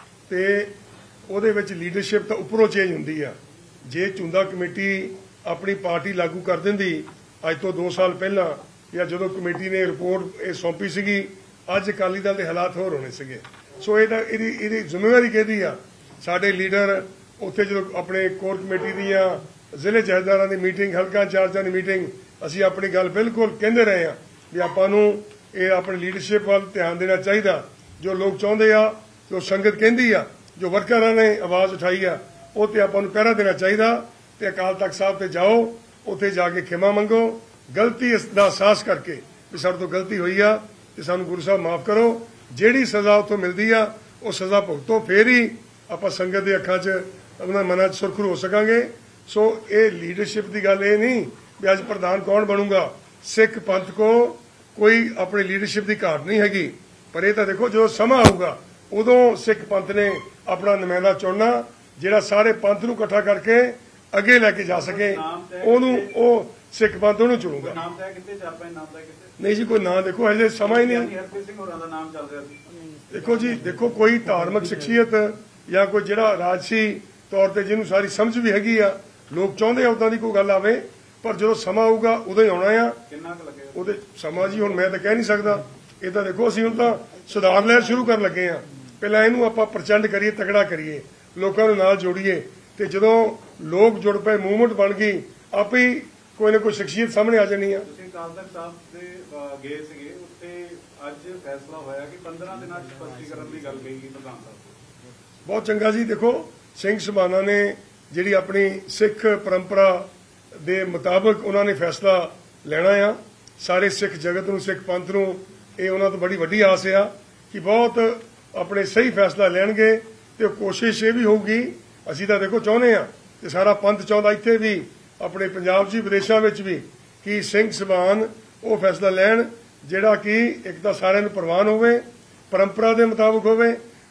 ਤੇ ਉਹਦੇ ਵਿੱਚ ਲੀਡਰਸ਼ਿਪ ਤਾਂ ਉੱਪਰੋਂ ਚੇਂਜ ਹੁੰਦੀ ਆ। ਜੇ ਝੁੰਦਾ ਕਮੇਟੀ ਆਪਣੀ ਪਾਰਟੀ ਲਾਗੂ ਕਰ ਦਿੰਦੀ ਅੱਜ ਤੋਂ 2 ਸਾਲ ਪਹਿਲਾਂ, ਜਾਂ ਜਦੋਂ ਕਮੇਟੀ ਨੇ ਰਿਪੋਰਟ ਇਹ ਸੌਂਪੀ ਸੀਗੀ, ਅੱਜ ਅਕਾਲੀ ਦਲ ਦੇ ਹਾਲਾਤ ਹੋਰ ਹੋਣੇ ਸੀਗੇ। ਸੋ ਇਹਦੀ ਜ਼ਿੰਮੇਵਾਰੀ ਕਿਹਦੀ ਆ? ਸਾਡੇ ਲੀਡਰ ਉੱਥੇ ਜਦੋਂ ਆਪਣੇ ਕੋਰ ਕਮੇਟੀ ਦੀਆਂ ਜ਼ਿਲ੍ਹੇ ਜਥੇਦਾਰਾਂ ਦੀ ਮੀਟਿੰਗ, ਹਲਕਾ ਇੰਚਾਰਜਾਂ ਦੀ ਮੀਟਿੰਗ, ਅਸੀਂ ਆਪਣੀ ਗੱਲ ਬਿਲਕੁਲ ਕਹਿੰਦੇ ਰਹੇ ਆ ਵੀ ਆਪਾਂ ਨੂੰ ਇਹ ਆਪਣੀ ਲੀਡਰਸ਼ਿਪ ਵੱਲ ਧਿਆਨ ਦੇਣਾ ਚਾਹੀਦਾ। ਜੋ ਲੋਕ ਚਾਹੁੰਦੇ ਆ, ਜੋ ਸੰਗਤ ਕਹਿੰਦੀ ਆ, ਜੋ ਵਰਕਰਾਂ ਨੇ ਆਵਾਜ਼ ਉਠਾਈ ਆ, ਉਹ ਤੇ ਆਪਾਂ ਨੂੰ ਪਹਿਰਾ ਦੇਣਾ ਚਾਹੀਦਾ। ਤੇ ਅਕਾਲ ਤਖਤ ਸਾਹਿਬ ਤੇ ਜਾਓ, ਉੱਥੇ ਜਾ ਕੇ ਖਿਮਾ ਮੰਗੋ, ਗਲਤੀ ਦਾ ਅਹਿਸਾਸ ਕਰਕੇ ਵੀ ਸਾਡੇ ਤੋਂ ਗਲਤੀ ਹੋਈ ਆ ਤੇ ਸਾਨੂੰ ਗੁਰੂ ਸਾਹਿਬ ਮਾਫ ਕਰੋ। ਜਿਹੜੀ ਸਜ਼ਾ ਉੱਥੋਂ ਮਿਲਦੀ ਆ ਉਹ ਸਜ਼ਾ ਭੁਗਤੋ, ਫੇਰ ਹੀ ਆਪਾਂ ਸੰਗਤ ਦੇ ਅੱਖਾਂ 'ਚ, ਉਹਨਾਂ ਮਨਾਂ 'ਚ ਸੁਰਖਰੂ ਹੋ ਸਕਾਂਗੇ। ਸੋ ਇਹ ਲੀਡਰਸ਼ਿਪ ਦੀ ਗੱਲ ਇਹ ਨਹੀਂ ਵੀ ਅੱਜ ਪ੍ਰਧਾਨ ਕੌਣ ਬਣੂਗਾ। ਸਿੱਖ ਪੰਥ ਕੋ ਕੋਈ ਆਪਣੀ ਲੀਡਰਸ਼ਿਪ ਦੀ ਘਾਟ ਨਹੀਂ ਹੈਗੀ, ਪਰ ਇਹ ਤਾਂ ਦੇਖੋ ਜਦੋਂ ਸਮਾਂ ਆਊਗਾ ਉਦੋਂ ਸਿੱਖ ਪੰਥ ਨੇ ਆਪਣਾ ਨੁਮਾਇੰਦਾ ਚੁਣਨਾ, ਜਿਹੜਾ ਸਾਰੇ ਪੰਥ ਨੂੰ ਇਕੱਠਾ ਕਰਕੇ ਅੱਗੇ ਲੈ ਕੇ ਜਾ ਸਕੇ, ਉਹਨੂੰ ਉਹ ਸਿੱਖ ਪੰਥ ਉਹਨੂੰ ਚੁਣੂਗਾ। ਨਾਮ ਤੈਅ ਕਿਤੇ 4-5 ਨਾਮ ਤੈਅ ਕਿਤੇ ਨਹੀਂ ਜੀ, ਕੋਈ ਨਾਂ ਦੇਖੋ ਹਜੇ ਸਮਾਂ ਹੀ ਨਹੀਂ। ਹਰਪ੍ਰੀਤ ਸਿੰਘ ਹੋਰਾਂ ਦਾ ਨਾਮ ਚੱਲ ਰਿਹਾ ਸੀ। ਦੇਖੋ ਜੀ, ਦੇਖੋ ਕੋਈ ਧਾਰਮਿਕ ਸ਼ਖਸੀਅਤ ਜਾਂ ਕੋਈ ਜਿਹੜਾ ਰਾਜਸੀ ਤੌਰ ਤੇ ਜਿਹਨੂੰ ਸਾਰੀ ਸਮਝ ਵੀ ਹੈਗੀ ਆ, ਲੋਕ ਚਾਹੁੰਦੇ ਆ ਉਦਾਂ ਦੀ ਕੋਈ ਗੱਲ ਆਵੇ, ਪਰ ਜਦੋਂ ਸਮਾਂ ਆਊਗਾ ਉਦੋਂ ਹੀ ਆਉਣਾ ਆ। ਕਿੰਨਾ ਕੁ ਲੱਗੇਗਾ ਉਹਦੇ ਸਮਾਂ ਜੀ ਹੁਣ ਮੈਂ ਤਾਂ ਕਹਿ ਨਹੀਂ ਸਕਦਾ। ਇਹ ਤਾਂ ਦੇਖੋ ਅਸੀਂ ਹੁਣ ਤਾਂ ਸੁਧਾਰ ਲਹਿਰ ਸ਼ੁਰੂ ਕਰਨ ਲੱਗੇ ਆ। ਪਹਿਲਾਂ ਇਹਨੂੰ ਆਪਾਂ ਪ੍ਰਚੰਡ ਕਰੀਏ, ਤਕੜਾ ਕਰੀਏ, ਲੋਕਾਂ ਨੂੰ ਨਾਲ ਜੋੜੀਏ, ਤੇ ਜਦੋਂ ਲੋਕ ਜੁੜ ਪਏ, ਮੂਵਮੈਂਟ ਬਣ ਗਈ, ਆਪੇ ਹੀ ਕੋਈ ਨਾ ਕੋਈ ਸ਼ਖਸੀਅਤ ਸਾਹਮਣੇ ਆ ਜਾਣੀ ਆ। ਤੁਸੀਂ ਅਕਾਲ ਤਖਤ ਸਾਹਿਬ ਦੇ ਗਏ ਸੀਗੇ, ਉੱਥੇ ਅੱਜ ਫੈਸਲਾ ਹੋਇਆ ਕਿ 15 ਦਿਨਾਂ 'ਚ ਸਪਸ਼ਟੀਕਰਨ ਦੀ ਗੱਲ ਕਹੀ ਗਈ ਪ੍ਰਧਾਨ ਸਾਹਿਬ। ਬਹੁਤ ਚੰਗਾ ਜੀ। ਦੇਖੋ, ਸਿੰਘ ਸਭਾਨਾ ਨੇ ਜਿਹੜੀ ਆਪਣੀ ਸਿੱਖ ਪਰੰਪਰਾ ਦੇ ਮੁਤਾਬਕ ਉਹਨਾਂ ਨੇ ਫੈਸਲਾ ਲੈਣਾ ਆ। ਸਾਰੇ ਸਿੱਖ ਜਗਤ ਨੂੰ, ਸਿੱਖ ਪੰਥ ਨੂੰ ਇਹ ਉਹਨਾਂ ਤੋਂ ਬੜੀ ਵੱਡੀ ਆਸ ਆ ਕਿ ਬਹੁਤ ਆਪਣੇ ਸਹੀ ਫੈਸਲਾ ਲੈਣਗੇ। ਤੇ ਕੋਸ਼ਿਸ਼ ਇਹ ਵੀ ਹੋਊਗੀ, ਅਸੀਂ ਤਾਂ ਦੇਖੋ ਚਾਹੁੰਦੇ ਆ ਤੇ ਸਾਰਾ ਪੰਥ ਚਾਹੁੰਦਾ ਇੱਥੇ ਵੀ, ਆਪਣੇ ਪੰਜਾਬ 'ਚ, ਵਿਦੇਸ਼ਾਂ ਵਿੱਚ ਵੀ, ਕਿ ਸਿੰਘ ਸਭਾਨ ਉਹ ਫੈਸਲਾ ਲੈਣ ਜਿਹੜਾ ਕਿ ਇੱਕ ਤਾਂ ਸਾਰਿਆਂ ਨੂੰ ਪ੍ਰਵਾਨ ਹੋਵੇ, ਪਰੰਪਰਾ ਦੇ ਮੁਤਾਬਕ ਹੋਵੇ,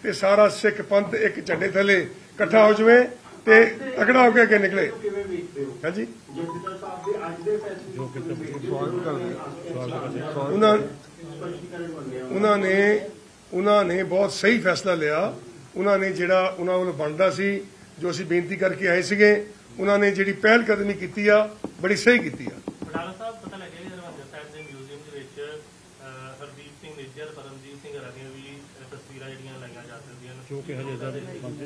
ਤੇ ਸਾਰਾ ਸਿੱਖ ਪੰਥ ਇੱਕ ਝੰਡੇ ਥੱਲੇ ਇਕੱਠਾ ਹੋ ਜਾਵੇ ਤੇ ਤਕੜਾ ਹੋ ਕੇ ਅੱਗੇ ਨਿਕਲੇ। ਹਾਂਜੀ, ਉਹਨਾਂ ਨੇ ਬਹੁਤ ਸਹੀ ਫੈਸਲਾ ਲਿਆ। ਉਹਨਾਂ ਨੇ ਜਿਹੜਾ ਉਹਨਾਂ ਵੱਲੋਂ ਬਣਦਾ ਸੀ, ਜੋ ਅਸੀਂ ਬੇਨਤੀ ਕਰਕੇ ਆਏ ਸੀਗੇ, ਉਹਨਾਂ ਨੇ ਜਿਹੜੀ ਪਹਿਲ ਕਦਮੀ ਕੀਤੀ ਆ ਬੜੀ ਸਹੀ ਕੀਤੀ ਆ। ਬਡਾਲਾ ਸਾਹਿਬ, ਪਤਾ ਲੱਗਿਆ ਕਿ ਹਰਿਮੰਦਰ ਸਾਹਿਬ ਦੇ ਮਿਊਜ਼ੀਅਮ ਦੇ ਵਿੱਚ ਹਰਦੀਪ ਸਿੰਘ ਨਿੱਜਰ, ਪਰਮਜੀਤ ਸਿੰਘ ਰਾਣੀਆਂ ਵੀ ਤਸਵੀਰਾਂ ਜਿਹੜੀਆਂ ਲਾਈਆਂ ਜਾ ਸਕਦੀਆਂ ਨੇ, ਜੋ ਕਿ ਹਜੇ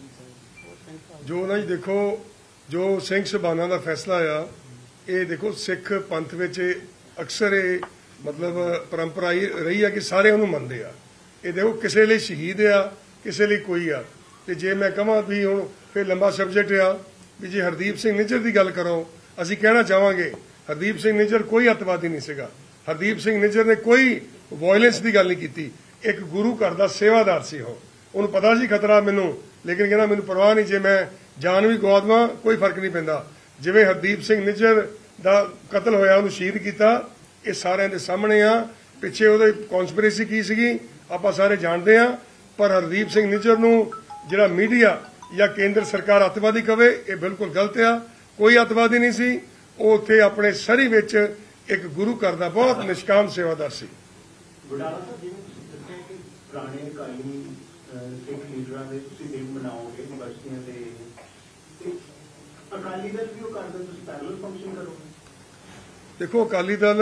ਜੋ ਨਾ ਜੀ ਦੇਖੋ, ਜੋ ਸਿੰਘ ਸਭਾਨਾਂ ਦਾ ਫੈਸਲਾ ਆ, ਇਹ ਦੇਖੋ ਸਿੱਖ ਪੰਥ ਵਿੱਚ ਅਕਸਰ ਇਹ ਮਤਲਬ ਪਰੰਪਰਾ ਰਹੀ ਆ ਕਿ ਸਾਰੇ ਉਹਨੂੰ ਮੰਨਦੇ ਆ। ਇਹ ਦੇਖੋ ਕਿਸੇ ਲਈ ਸ਼ਹੀਦ ਆ, ਕਿਸੇ ਲਈ ਕੋਈ ਆ। ਤੇ ਜੇ ਮੈਂ ਕਹਾਂ ਵੀ ਹੁਣ ਫਿਰ ਲੰਬਾ ਸਬਜੈਕਟ ਆ ਵੀ ਜੇ ਹਰਦੀਪ ਸਿੰਘ ਨਿੱਜਰ ਦੀ ਗੱਲ ਕਰੋ, ਅਸੀਂ ਕਹਿਣਾ ਚਾਹਾਂਗੇ ਹਰਦੀਪ ਸਿੰਘ ਨਿੱਜਰ ਕੋਈ ਅੱਤਵਾਦੀ ਨਹੀਂ ਸੀਗਾ। ਹਰਦੀਪ ਸਿੰਘ ਨਿੱਜਰ ਨੇ ਕੋਈ ਵਾਇਲੈਂਸ ਦੀ ਗੱਲ ਨਹੀਂ ਕੀਤੀ। ਇੱਕ ਗੁਰੂ ਘਰ ਦਾ ਸੇਵਾਦਾਰ ਸੀ। ਉਹਨੂੰ ਪਤਾ ਸੀ ਖਤਰਾ ਮੈਨੂੰ, ਲੇਕਿਨ ਕਹਿੰਦਾ ਮੈਨੂੰ ਪਰਵਾਹ ਨਹੀਂ, ਜੇ ਮੈਂ ਜਾਨ ਵੀ ਗਵਾ ਦੇਵਾਂ ਕੋਈ ਫਰਕ ਨਹੀਂ ਪੈਂਦਾ। ਜਿਵੇਂ ਹਰਦੀਪ ਸਿੰਘ ਨਿੱਜਰ ਦਾ ਕਤਲ ਹੋਇਆ, ਉਹਨੂੰ ਸ਼ਹੀਦ ਕੀਤਾ, ਇਹ ਸਾਰਿਆਂ ਦੇ ਸਾਹਮਣੇ ਆ। ਪਿੱਛੇ ਉਹਦੇ ਕੌਨਸਪੀਰੇਸੀ ਕੀ ਸੀਗੀ ਆਪਾਂ ਸਾਰੇ ਜਾਣਦੇ ਆ। ਪਰ ਹਰਦੀਪ ਸਿੰਘ ਨਿੱਜਰ ਨੂੰ ਜਿਹੜਾ ਮੀਡੀਆ ਜਾਂ ਕੇਂਦਰ ਸਰਕਾਰ ਅੱਤਵਾਦੀ ਕਵੇ, ਇਹ ਬਿਲਕੁਲ ਗਲਤ ਆ। ਕੋਈ ਅੱਤਵਾਦੀ ਨਹੀਂ ਸੀ। ਉਹ ਉੱਥੇ ਆਪਣੇ ਸਰੀ ਵਿੱਚ ਇੱਕ ਗੁਰੂ ਘਰ ਦਾ ਬਹੁਤ ਨਿਸ਼ਕਾਮ ਸੇਵਾਦਾਰ ਸੀ। ਬਡਾਲਾ ਸਾਹਿਬ, ਜਿਵੇਂ ਤੁਸੀਂ ਦੱਸਿਆ ਕਿ ਪੁਰਾਣੇ ਅਕਾਲੀ ਸਿੱਖ ਲੀਡਰਾਂ ਦੇ ਤੁਸੀਂ ਦਿਨ ਮਨਾਓਗੇ ਯੂਨੀਵਰਸਿਟੀਆਂ ਦੇ, ਤੇ ਅਕਾਲੀ ਦਲ ਵੀ ਉਹ ਕਰਦਾ, ਤੁਸੀਂ ਪੈਰਲਲ ਫੰਕਸ਼ਨ ਕਰੋਗੇ? ਦੇਖੋ, ਅਕਾਲੀ ਦਲ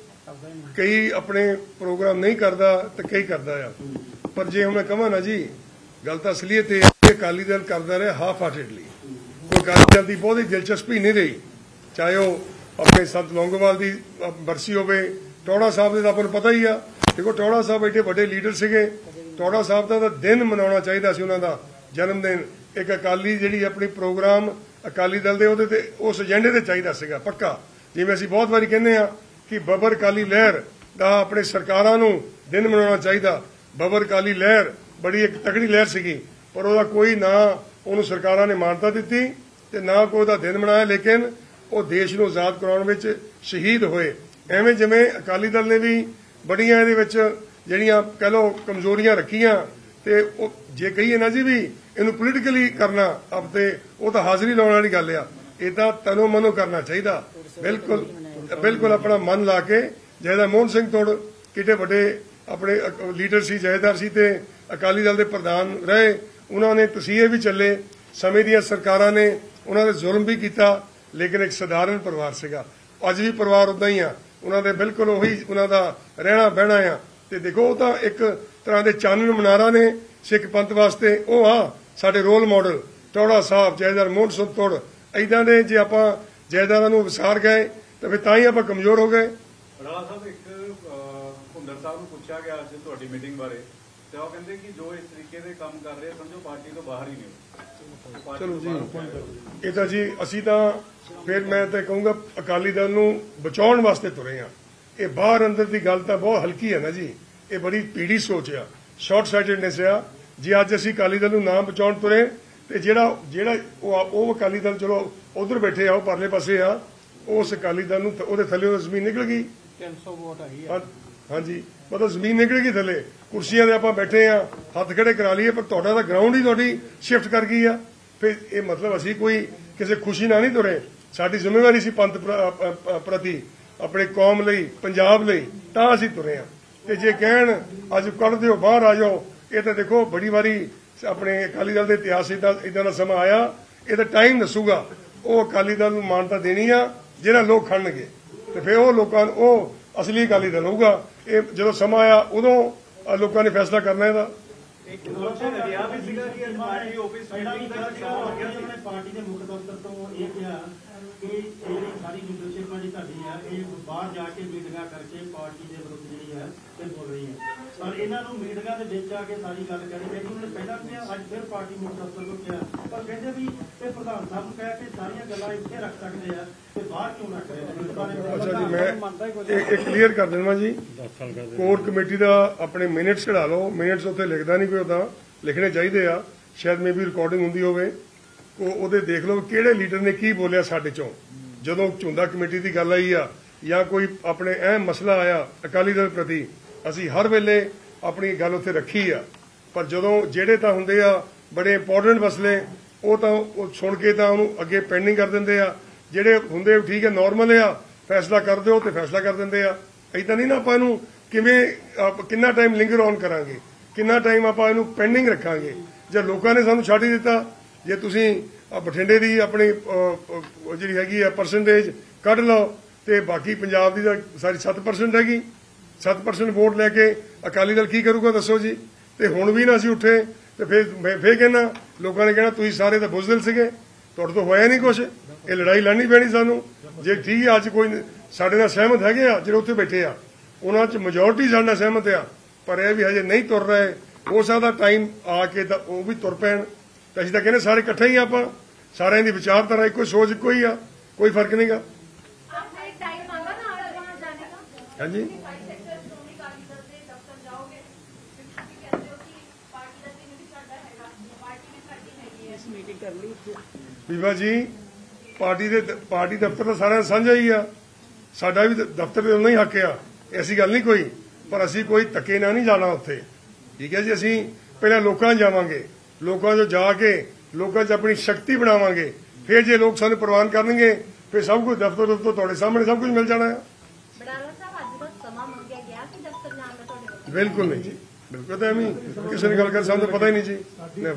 ਕਈ ਆਪਣੇ ਪ੍ਰੋਗਰਾਮ ਨਹੀਂ ਕਰਦਾ ਤੇ ਕਈ ਕਰਦਾ ਆ। ਪਰ ਜੇ ਹੁਣ ਮੈਂ ਕਹਾਂ ਨਾ ਜੀ, ਗੱਲ ਤਾਂ ਅਸਲੀਅਤ ਇਹ ਹੈ ਕਿ ਅਕਾਲੀ ਦਲ ਕਰਦਾ ਰਿਹਾ ਹਾਫ ਹਾਰਟਡਲੀ। ਉਹ ਅਕਾਲੀ ਦਲ ਦੀ ਬਹੁਤੀ ਦਿਲਚਸਪੀ ਨਹੀਂ ਰਹੀ, ਚਾਹੇ ਉਹ ਆਪਣੇ ਸੰਤ ਲੌਂਗੋਵਾਲ ਦੀ ਬਰਸੀ ਹੋਵੇ, ਟੌੜਾ ਸਾਹਿਬ ਦੇ ਤਾਂ ਆਪਾਂ ਨੂੰ ਪਤਾ ਹੀ ਆ। ਦੇਖੋ, ਟੌੜਾ ਸਾਹਿਬ ਐਡੇ ਵੱਡੇ ਲੀਡਰ ਸੀਗੇ। ਟੌੜਾ ਸਾਹਿਬ ਦਾ ਤਾਂ ਦਿਨ ਮਨਾਉਣਾ ਚਾਹੀਦਾ ਸੀ, ਉਹਨਾਂ ਦਾ ਜਨਮ ਦਿਨ। ਇੱਕ ਅਕਾਲੀ ਜਿਹੜੀ ਆਪਣੀ ਪ੍ਰੋਗਰਾਮ ਅਕਾਲੀ ਦਲ ਦੇ ਉਹਦੇ ਤੇ ਉਸ ਏਜੰਡੇ ਤੇ ਚਾਹੀਦਾ ਸੀਗਾ ਪੱਕਾ। ਜਿਵੇਂ ਅਸੀਂ ਬਹੁਤ ਵਾਰੀ ਕਹਿੰਦੇ ਆ ਕਿ ਬੱਬਰ ਅਕਾਲੀ ਲਹਿਰ ਦਾ ਆਪਣੇ ਸਰਕਾਰਾਂ ਨੂੰ ਦਿਨ ਮਨਾਉਣਾ ਚਾਹੀਦਾ। ਬੱਬਰ ਅਕਾਲੀ ਲਹਿਰ ਬੜੀ ਇੱਕ ਤਕੜੀ ਲਹਿਰ ਸੀਗੀ, ਪਰ ਉਹਦਾ ਕੋਈ ਨਾ ਉਹਨੂੰ ਸਰਕਾਰਾਂ ਨੇ ਮਾਨਤਾ ਦਿੱਤੀ ਤੇ ਨਾ ਕੋਈ ਉਹਦਾ ਦਿਨ ਮਨਾਇਆ, ਲੇਕਿਨ ਉਹ ਦੇਸ਼ ਨੂੰ ਆਜ਼ਾਦ ਕਰਾਉਣ ਵਿੱਚ ਸ਼ਹੀਦ ਹੋਏ। ਐਵੇਂ ਜਿਵੇਂ ਅਕਾਲੀ ਦਲ ਨੇ ਵੀ ਬੜੀਆਂ ਇਹਦੇ ਵਿੱਚ ਜਿਹੜੀਆਂ ਕਹਿ ਲਓ ਕਮਜ਼ੋਰੀਆਂ ਰੱਖੀਆਂ, ਤੇ ਉਹ ਜੇ ਕਹੀਏ ਨਾ ਜੀ ਵੀ ਇਹਨੂੰ ਪੋਲੀਟੀਕਲੀ ਕਰਨਾ ਅਬ ਤੇ ਉਹ ਤਾਂ ਹਾਜ਼ਰੀ ਲਾਉਣ ਵਾਲੀ ਗੱਲ ਆ। ਇਹ ਤਾਂ ਤਨੋ ਮਨੋ ਕਰਨਾ ਚਾਹੀਦਾ, ਬਿਲਕੁਲ ਆਪਣਾ ਮਨ ਲਾ ਕੇ। ਜੈਦਾ ਮੋਹਨ ਸਿੰਘ ਤੋੜ ਕਿਤੇ ਵੱਡੇ ਆਪਣੇ ਲੀਡਰ ਸੀ, ਜਥੇਦਾਰ ਸੀ ਤੇ ਅਕਾਲੀ ਦਲ ਦੇ ਪ੍ਰਧਾਨ ਰਹੇ। ਉਹਨਾਂ ਨੇ ਤਸੀਹੇ ਵੀ ਚੱਲੇ, ਸਮੇਂ ਦੀਆਂ ਸਰਕਾਰਾਂ ਨੇ ਉਹਨਾਂ ਦੇ ਜ਼ੁਲਮ ਵੀ ਕੀਤਾ, ਲੇਕਿਨ ਇੱਕ ਸਧਾਰਨ ਪਰਿਵਾਰ ਸੀਗਾ। ਅੱਜ ਵੀ ਪਰਿਵਾਰ ਉਦਾਂ ਹੀ ਆ, ਉਹਨਾਂ ਦੇ ਬਿਲਕੁਲ ਉਹੀ ਉਹਨਾਂ ਦਾ ਰਹਿਣਾ ਬਹਿਣਾ ਆ। ਤੇ ਦੇਖੋ, ਉਹ ਤਾਂ ਇੱਕ ਤਰ੍ਹਾਂ ਦੇ ਚਾਨਣ ਮਨਾਰਾ ਨੇ ਸਿੱਖ ਪੰਥ ਵਾਸਤੇ। ਉਹ ਆ ਸਾਡੇ ਰੋਲ ਮਾਡਲ ਟੌੜਾ ਸਾਹਿਬ, ਜਥੇਦਾਰ ਮੋਹਨ ਸਿੰਘ ਤੋੜ। ਏਦਾਂ ਦੇ ਜੇ ਆਪਾਂ ਜਥੇਦਾਰਾਂ ਨੂੰ ਵਿਸਾਰ ਗਏ ਤਾਂ ਫਿਰ ਤਾਂ ਹੀ ਆਪਾਂ ਕਮਜ਼ੋਰ ਹੋ ਗਏ। ਬਡਾਲਾ ਸਾਹਿਬ, ਇੱਕ ਭੁੰਦਰ ਸਾਹਿਬ ਨੂੰ ਪੁੱਛਿਆ ਗਿਆ ਅੱਜ ਤੁਹਾਡੀ ਮੀਟਿੰਗ ਬਾਰੇ, ਤੇ ਉਹ ਕਹਿੰਦੇ ਕਿ ਜੋ ਇਸ ਤਰੀਕੇ ਦੇ ਕੰਮ ਕਰ ਰਹੇ ਸਮਝੋ ਪਾਰਟੀ ਤੋਂ ਬਾਹਰ ਹੀ ਨਹੀਂ। ਚਲੋ ਜੀ, ਇਹ ਤਾਂ ਜੀ ਅਸੀਂ ਤਾਂ ਫਿਰ ਮੈਂ ਤਾਂ ਕਹੂੰਗਾ ਅਕਾਲੀ ਦਲ ਨੂੰ ਬਚਾਉਣ ਵਾਸਤੇ ਤੁਰੇ ਆ। ਇਹ ਬਾਹਰ ਅੰਦਰ ਦੀ ਗੱਲ ਤਾਂ ਬਹੁਤ ਹਲਕੀ ਹੈ ਨਾ ਜੀ, ਇਹ ਬੜੀ ਪੀੜੀ ਸੋਚ ਆ, ਸ਼ਾਰਟ ਸਾਈਟਡਨੈਸ ਆ। ਜੇ ਅੱਜ ਅਸੀਂ ਅਕਾਲੀ ਦਲ ਨੂੰ ਨਾ ਬਚਾਉਣ ਤੁਰੇ ਤੇ ਜਿਹੜਾ ਉਹ ਅਕਾਲੀ ਦਲ ਚਲੋ ਉਧਰ ਬੈਠੇ ਆ, ਉਹ ਪਰਲੇ ਪਾਸੇ ਆ, ਉਸ ਅਕਾਲੀ ਦਲ ਨੂੰ ਉਹਦੇ ਥੱਲੇ ਉਹ ਜ਼ਮੀਨ ਨਿਕਲ ਗਈ। 300 ਵੋਟ ਆਈ ਹਾਂਜੀ, ਮਤਲਬ ਜ਼ਮੀਨ ਨਿਕਲ ਗਈ ਥੱਲੇ। ਕੁਰਸੀਆਂ ਤੇ ਆਪਾਂ ਬੈਠੇ ਆ, ਹੱਥ ਖੜੇ ਕਰਾ ਲਈਏ, ਪਰ ਤੁਹਾਡਾ ਤਾਂ ਗਰਾਊਂਡ ਹੀ ਤੁਹਾਡੀ ਸ਼ਿਫਟ ਕਰ ਗਈ ਆ। ਫਿਰ ਇਹ ਮਤਲਬ ਅਸੀਂ ਕੋਈ ਕਿਸੇ ਖੁਸ਼ੀ ਨਾਲ ਨਹੀਂ ਤੁਰੇ। ਸਾਡੀ ਜ਼ਿੰਮੇਵਾਰੀ ਸੀ ਪੰਥ ਪ੍ਰਤੀ, ਆਪਣੇ ਕੌਮ ਲਈ, ਪੰਜਾਬ ਲਈ, ਤਾਂ ਅਸੀਂ ਤੁਰੇ ਆ। ਤੇ ਜੇ ਕਹਿਣ ਅੱਜ ਕੱਢ ਦਿਓ, ਬਾਹਰ ਆ ਜਾਓ, ਇਹ ਤਾਂ ਦੇਖੋ ਬੜੀ ਵਾਰੀ ਆਪਣੇ ਅਕਾਲੀ ਦਲ ਦੇ ਇਤਿਹਾਸ ਇਦਾਂ ਦਾ ਸਮਾਂ ਆਇਆ। ਇਹ ਤਾਂ ਟਾਈਮ ਦੱਸੂਗਾ। ਉਹ ਅਕਾਲੀ ਦਲ ਨੂੰ ਮਾਨਤਾ ਦੇਣੀ ਆ ਜਿਹੜਾ ਲੋਕ ਖੜਨਗੇ, ਤੇ ਫਿਰ ਉਹ ਲੋਕਾਂ ਨੂੰ ਉਹ ਅਸਲੀ ਅਕਾਲੀ ਦਲ ਹੋਊਗਾ। ਇਹ ਜਦੋਂ ਸਮਾਂ ਆਇਆ ਉਦੋਂ ਲੋਕਾਂ ਨੇ ਫੈਸਲਾ ਕਰਨਾ ਇਹਦਾ। ਪਾਰਟੀ ਦੇ ਮੁੱਖ ਦਫ਼ਤਰ ਤੋਂ ਇਹ ਕਿਹਾ ਕਿ ਜਿਹੜੀ ਸਾਰੀ ਲੀਡਰਸ਼ਿਪ ਜਿਹੜੀ ਤੁਹਾਡੀ ਹੈ, ਇਹ ਬਾਹਰ ਜਾ ਕੇ ਮੀਟਿੰਗਾਂ ਕਰਕੇ ਪਾਰਟੀ ਦੇ ਵਿਰੁੱਧ ਜਿਹੜੀ ਹੈ ਇਹ ਬੋਲ ਰਹੀ ਹੈ। ਪਰ ਇਹਨਾਂ ਨੂੰ ਮੀਟਿੰਗਾਂ ਦੇ ਵਿੱਚ ਆ ਕੇ ਸਾਰੀ ਗੱਲ ਕਰੀ ਗਈ। ਉਹਨਾਂ ਨੇ ਪਹਿਲਾਂ ਕਿਹਾ, ਅੱਜ ਫਿਰ ਪਾਰਟੀ ਮੁੱਖ ਦਫ਼ਤਰ ਤੋਂ ਕਿਹਾ, ਪਰ ਕਹਿੰਦੇ ਵੀ ਇਹ ਪ੍ਰਧਾਨ ਸਾਹਿਬ ਨੂੰ ਕਹਿ ਕੇ ਸਾਰੀਆਂ ਗੱਲਾਂ ਇੱਥੇ ਰੱਖ ਸਕਦੇ ਆ ਤੇ ਬਾਹਰ ਕਿਉਂ ਨਾ ਕਰੇ। ਅੱਛਾ ਜੀ, ਮੈਂ ਇਹ ਕਲੀਅਰ ਕਰ ਦੇਵਾਂ ਜੀ। ਕੋਰ ਕਮੇਟੀ ਦਾ ਆਪਣੇ ਮਿੰਟਸ ਕਢਾ ਲਓ। ਮਿੰਟਸ ਉੱਥੇ ਲਿਖਦਾ ਨਹੀਂ ਕੋਈ, ਉਦਾਂ ਲਿਖਣੇ ਚਾਹੀਦੇ ਆ। ਸ਼ਾਇਦ ਮੇ ਵੀ ਰਿਕਾਰਡਿੰਗ ਹੁੰਦੀ ਹੋਵੇ, ਉਹਦੇ ਦੇਖ ਲਓ ਕਿਹੜੇ ਲੀਡਰ ਨੇ ਕੀ ਬੋਲਿਆ ਸਾਡੇ ਚੋਂ ਜਦੋਂ ਝੁੰਦਾ ਕਮੇਟੀ ਦੀ ਗੱਲ ਆਈ ਆ, ਜਾਂ ਕੋਈ ਆਪਣੇ ਅਹਿਮ ਮਸਲਾ ਆਇਆ ਅਕਾਲੀ ਦਲ ਪ੍ਰਤੀ। ਅਸੀਂ ਹਰ ਵੇਲੇ ਆਪਣੀ ਗੱਲ ਉੱਥੇ ਰੱਖੀ ਆ। ਪਰ ਜਦੋਂ ਜਿਹੜੇ ਤਾਂ ਹੁੰਦੇ ਆ ਬੜੇ ਇੰਪੋਰਟੈਂਟ ਮਸਲੇ ਉਹ ਤਾਂ ਉਹ ਸੁਣ ਕੇ ਤਾਂ ਉਹਨੂੰ ਅੱਗੇ ਪੈਂਡਿੰਗ ਕਰ ਦਿੰਦੇ ਆ। ਜਿਹੜੇ ਹੁੰਦੇ ਠੀਕ ਹੈ ਨੋਰਮਲ ਆ ਫੈਸਲਾ ਕਰ ਦਿਓ ਤੇ ਫੈਸਲਾ ਕਰ ਦਿੰਦੇ ਆ। ਏਦਾਂ ਨਹੀਂ ਨਾ ਆਪਾਂ ਇਹਨੂੰ ਕਿੰਨਾ ਟਾਈਮ ਲਿੰਗਰ ਔਨ ਕਰਾਂਗੇ, ਕਿੰਨਾ ਟਾਈਮ ਆਪਾਂ ਇਹਨੂੰ ਪੈਂਡਿੰਗ ਰੱਖਾਂਗੇ। ਜੇ ਲੋਕਾਂ ਨੇ ਸਾਨੂੰ ਛੱਡ ਹੀ ਦਿੱਤਾ, ਜੇ ਤੁਸੀਂ ਬਠਿੰਡੇ ਦੀ ਆਪਣੀ ਜਿਹੜੀ ਹੈਗੀ ਆ ਪਰਸੈਂਟੇਜ ਕੱਢ ਲਓ ਤੇ ਬਾਕੀ ਪੰਜਾਬ ਦੀ ਤਾਂ ਸਾਰੀ 7% ਹੈਗੀ। 7% ਵੋਟ ਲੈ ਕੇ ਅਕਾਲੀ ਦਲ ਕੀ ਕਰੂਗਾ ਦੱਸੋ ਜੀ। ਤੇ ਹੁਣ ਵੀ ਨਾ ਅਸੀਂ ਉੱਠੇ ਤੇ ਫੇਰ ਕਹਿਣਾ ਲੋਕਾਂ ਨੇ ਕਹਿਣਾ ਤੁਸੀਂ ਸਾਰੇ ਤਾਂ ਬੁਜ਼ਦਿਲ ਸੀਗੇ, ਤੁਹਾਡੇ ਤੋਂ ਹੋਇਆ ਨਹੀਂ ਕੁਛ, ਇਹ ਲੜਾਈ ਲੜਨੀ ਪੈਣੀ ਸਾਨੂੰ। ਜੇ ਠੀਕ ਹੈ ਅੱਜ ਕੋਈ ਸਾਡੇ ਨਾਲ ਸਹਿਮਤ ਹੈਗੇ ਆ ਜਿਹੜੇ ਉੱਥੇ ਬੈਠੇ ਆ, ਉਹਨਾਂ 'ਚ ਮੈਜੋਰਟੀ ਸਾਡੇ ਨਾਲ ਸਹਿਮਤ ਆ, ਪਰ ਇਹ ਵੀ ਹਜੇ ਨਹੀਂ ਤੁਰ ਰਹੇ। ਹੋ ਸਕਦਾ ਟਾਈਮ ਆ ਕੇ ਤਾਂ ਉਹ ਵੀ ਤੁਰ ਪੈਣ। ਤਾਂ ਅਸੀਂ ਤਾਂ ਕਹਿੰਦੇ ਸਾਰੇ ਇਕੱਠੇ ਹੀ ਆਪਾਂ, ਸਾਰਿਆਂ ਦੀ ਵਿਚਾਰਧਾਰਾ ਇੱਕੋ, ਸੋਚ ਇੱਕੋ ਹੀ ਆ, ਕੋਈ ਫਰਕ ਨਹੀਂਗਾ। ਹਾਂਜੀ ਬੀਬਾ ਜੀ ਪਾਰਟੀ ਦਫ਼ਤਰ ਤਾਂ ਸਾਰਿਆਂ ਦਾ ਸਾਂਝਾ ਹੀ ਆ, ਸਾਡਾ ਵੀ ਦਫ਼ਤਰ ਦੇ ਉਹਨਾਂ ਹੀ ਹੱਕ ਆ, ਐਸੀ ਗੱਲ ਨਹੀਂ ਕੋਈ। ਪਰ ਅਸੀਂ ਕੋਈ ਧੱਕੇ ਨਾਲ ਨਹੀਂ ਜਾਣਾ ਉੱਥੇ, ਠੀਕ ਹੈ ਜੀ। ਅਸੀਂ ਪਹਿਲਾਂ ਲੋਕਾਂ 'ਚ ਜਾਵਾਂਗੇ, ਲੋਕਾਂ 'ਚ ਜਾ ਕੇ ਲੋਕਾਂ 'ਚ ਆਪਣੀ ਸ਼ਕਤੀ ਬਣਾਵਾਂਗੇ, ਫਿਰ ਜੇ ਲੋਕ ਸਾਨੂੰ ਪ੍ਰਵਾਨ ਕਰਨਗੇ ਫਿਰ ਸਭ ਕੁਝ ਦਫ਼ਤਰ ਤੋਂ ਤੁਹਾਡੇ ਸਾਹਮਣੇ ਸਭ ਕੁਝ ਮਿਲ ਜਾਣਾ ਹੈ। ਬਿਲਕੁਲ ਨਹੀਂ ਜੀ, ਬਿਲਕੁਲ ਤਾਂ ਐਵੇਂ ਕਿਸੇ ਨੇ ਗੱਲ ਕਰ ਸਾਨੂੰ ਤਾਂ ਪਤਾ ਹੀ ਨਹੀਂ ਜੀ,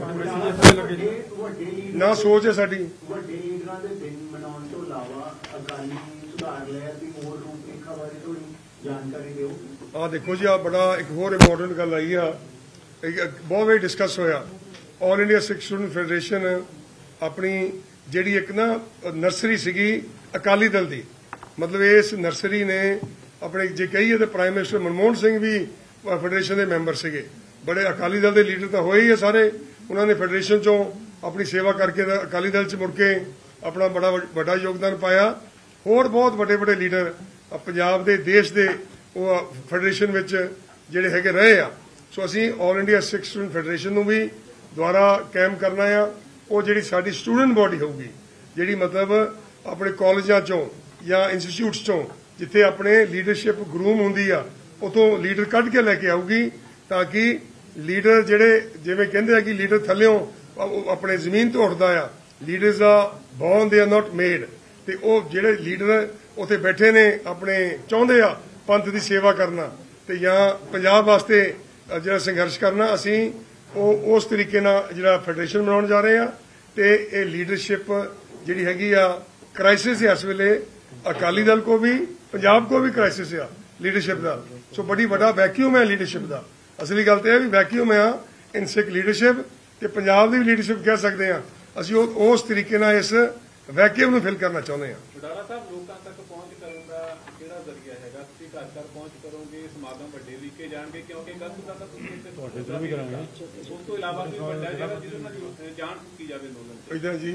ਨਾ ਸੋਚ ਹੈ ਸਾਡੀ। ਵੱਡੇ ਲੀਡਰਾਂ ਦੇ ਦਿਨ ਮਨਾਉਣ ਤੋਂ ਇਲਾਵਾ ਅਕਾਲੀ ਸੁਧਾਰ ਲਹਿਰ ਦੀ ਹੋਰ ਰੂਪਰੇਖਾ ਬਾਰੇ ਥੋੜੀ ਜਾਣਕਾਰੀ ਦਿਓ। ਆਹ ਦੇਖੋ ਜੀ, ਆਹ ਬੜਾ ਇੱਕ ਹੋਰ ਇੰਪੋਰਟੈਂਟ ਗੱਲ ਆਈ ਆ, ਬਹੁਤ ਵਾਰੀ ਡਿਸਕਸ ਹੋਇਆ। All India Sikh student federation ਆਪਣੀ ਜਿਹੜੀ ਇੱਕ ਨਾ ਨਰਸਰੀ ਸੀਗੀ ਅਕਾਲੀ ਦਲ ਦੀ, ਮਤਲਬ ਇਸ ਨਰਸਰੀ ਨੇ ਆਪਣੇ ਜੇ ਕਹੀਏ ਤਾਂ ਪ੍ਰਾਈਮ ਮਿਨਿਸਟਰ ਮਨਮੋਹਨ ਸਿੰਘ ਵੀ ਫੈਡਰੇਸ਼ਨ ਦੇ ਮੈਂਬਰ ਸੀਗੇ। ਬੜੇ ਅਕਾਲੀ ਦਲ ਦੇ ਲੀਡਰ ਤਾਂ ਹੋਏ ਹੀ ਆ ਸਾਰੇ, ਉਹਨਾਂ ਨੇ ਫੈਡਰੇਸ਼ਨ ਚੋਂ ਆਪਣੀ ਸੇਵਾ ਕਰਕੇ ਅਕਾਲੀ ਦਲ 'ਚ ਮੁੜ ਕੇ ਆਪਣਾ ਬੜਾ ਵੱਡਾ ਯੋਗਦਾਨ ਪਾਇਆ। ਹੋਰ ਬਹੁਤ ਵੱਡੇ ਵੱਡੇ ਲੀਡਰ ਪੰਜਾਬ ਦੇ ਦੇਸ਼ ਦੇ ਉਹ ਫੈਡਰੇਸ਼ਨ ਵਿੱਚ ਜਿਹੜੇ ਹੈਗੇ ਰਹੇ ਆ। ਸੋ ਅਸੀਂ all India Sikh student federation ਨੂੰ ਵੀ ਦੁਬਾਰਾ ਕਾਇਮ ਕਰਨਾ ਆ। ਉਹ ਜਿਹੜੀ ਸਾਡੀ ਸਟੂਡੈਂਟ ਬਾਡੀ ਹੋਊਗੀ, ਜਿਹੜੀ ਮਤਲਬ ਆਪਣੇ ਕਾਲਜਾਂ ਚੋਂ ਜਾਂ ਇੰਸਟੀਚਿਊਟਸ ਚੋਂ ਜਿੱਥੇ ਆਪਣੇ ਲੀਡਰਸ਼ਿਪ ਗਰੂਮ ਹੁੰਦੀ ਆ, ਉਥੋਂ ਲੀਡਰ ਕੱਢ ਕੇ ਲੈ ਕੇ ਆਊਗੀ, ਤਾਂ ਕਿ ਲੀਡਰ ਜਿਹੜੇ ਜਿਵੇਂ ਕਹਿੰਦੇ ਆ ਕਿ ਲੀਡਰ ਥੱਲਿਓਂ ਆਪਣੇ ਜ਼ਮੀਨ ਤੋਂ ਉੱਠਦਾ ਆ, ਲੀਡਰਸ ਆ born they are not made. ਤੇ ਉਹ ਜਿਹੜੇ ਲੀਡਰ ਉੱਥੇ ਬੈਠੇ ਨੇ ਆਪਣੇ ਚਾਹੁੰਦੇ ਆ ਪੰਥ ਦੀ ਸੇਵਾ ਕਰਨਾ ਤੇ ਜਾਂ ਪੰਜਾਬ ਵਾਸਤੇ ਜਿਹੜਾ ਸੰਘਰਸ਼ ਕਰਨਾ, ਅਸੀਂ ਉਹ ਉਸ ਤਰੀਕੇ ਨਾਲ ਜਿਹੜਾ ਫੈਡਰੇਸ਼ਨ ਬਣਾਉਣ ਜਾ ਰਹੇ ਆ। ਤੇ ਇਹ ਲੀਡਰਸ਼ਿਪ ਜਿਹੜੀ ਹੈਗੀ ਆ ਕ੍ਰਾਈਸਿਸ ਹੈ ਇਸ ਵੇਲੇ, ਅਕਾਲੀ ਦਲ ਕੋ ਵੀ ਪੰਜਾਬ ਕੋ ਵੀ ਕ੍ਰਾਈਸਿਸ ਆ ਲੀਡਰਸ਼ਿਪ ਦਾ। ਸੋ ਬੜੀ ਵੱਡਾ ਵੈਕਿਊਮ ਹੈ ਲੀਡਰਸ਼ਿਪ ਦਾ। ਅਸਲੀ ਗੱਲ ਤੇ ਇਹ ਵੀ ਵੈਕਿਊਮ ਆ ਇਨ ਸਿੱਖ ਲੀਡਰਸ਼ਿਪ, ਤੇ ਪੰਜਾਬ ਦੀ ਵੀ ਲੀਡਰਸ਼ਿਪ ਕਹਿ ਸਕਦੇ ਆ। ਅਸੀਂ ਉਸ ਤਰੀਕੇ ਨਾਲ ਇਸ ਵੈਕਿਊਮ ਨੂੰ ਫਿਲ ਕਰਨਾ ਚਾਹੁੰਦੇ ਆ। ਵਡਾਲਾ ਸਾਹਿਬ, ਲੋਕਾਂ ਤੱਕ ਪਹੁੰਚ ਕਰਨ ਦਾ ਕਿਹੜਾ ਜ਼ਰੀਆ ਹੈਗਾ? ਤੁਸੀਂ ਘਰ ਘਰ ਪਹੁੰਚ ਕਰੋਗੇ, ਸਮਾਗਮ ਵੱਡੇ ਲਿਖੇ ਜਾਣਗੇ, ਕਿਉਂਕਿ ਕੱਲ੍ਹ ਦਾ ਤਾਂ ਤੁਸੀਂ ਇੱਥੇ ਤੁਹਾਡੇ ਤੋਂ ਵੀ ਕਰਾਂਗੇ। ਉਸ ਤੋਂ ਇਲਾਵਾ ਕੋਈ ਵੱਡਾ ਜਗ੍ਹਾ ਜਿਹਦੇ ਨਾਲ ਜਾਣ ਚੁੱਕੀ ਜਾਵੇ ਅੰਦੋਲਨ? ਇਦਾਂ ਜੀ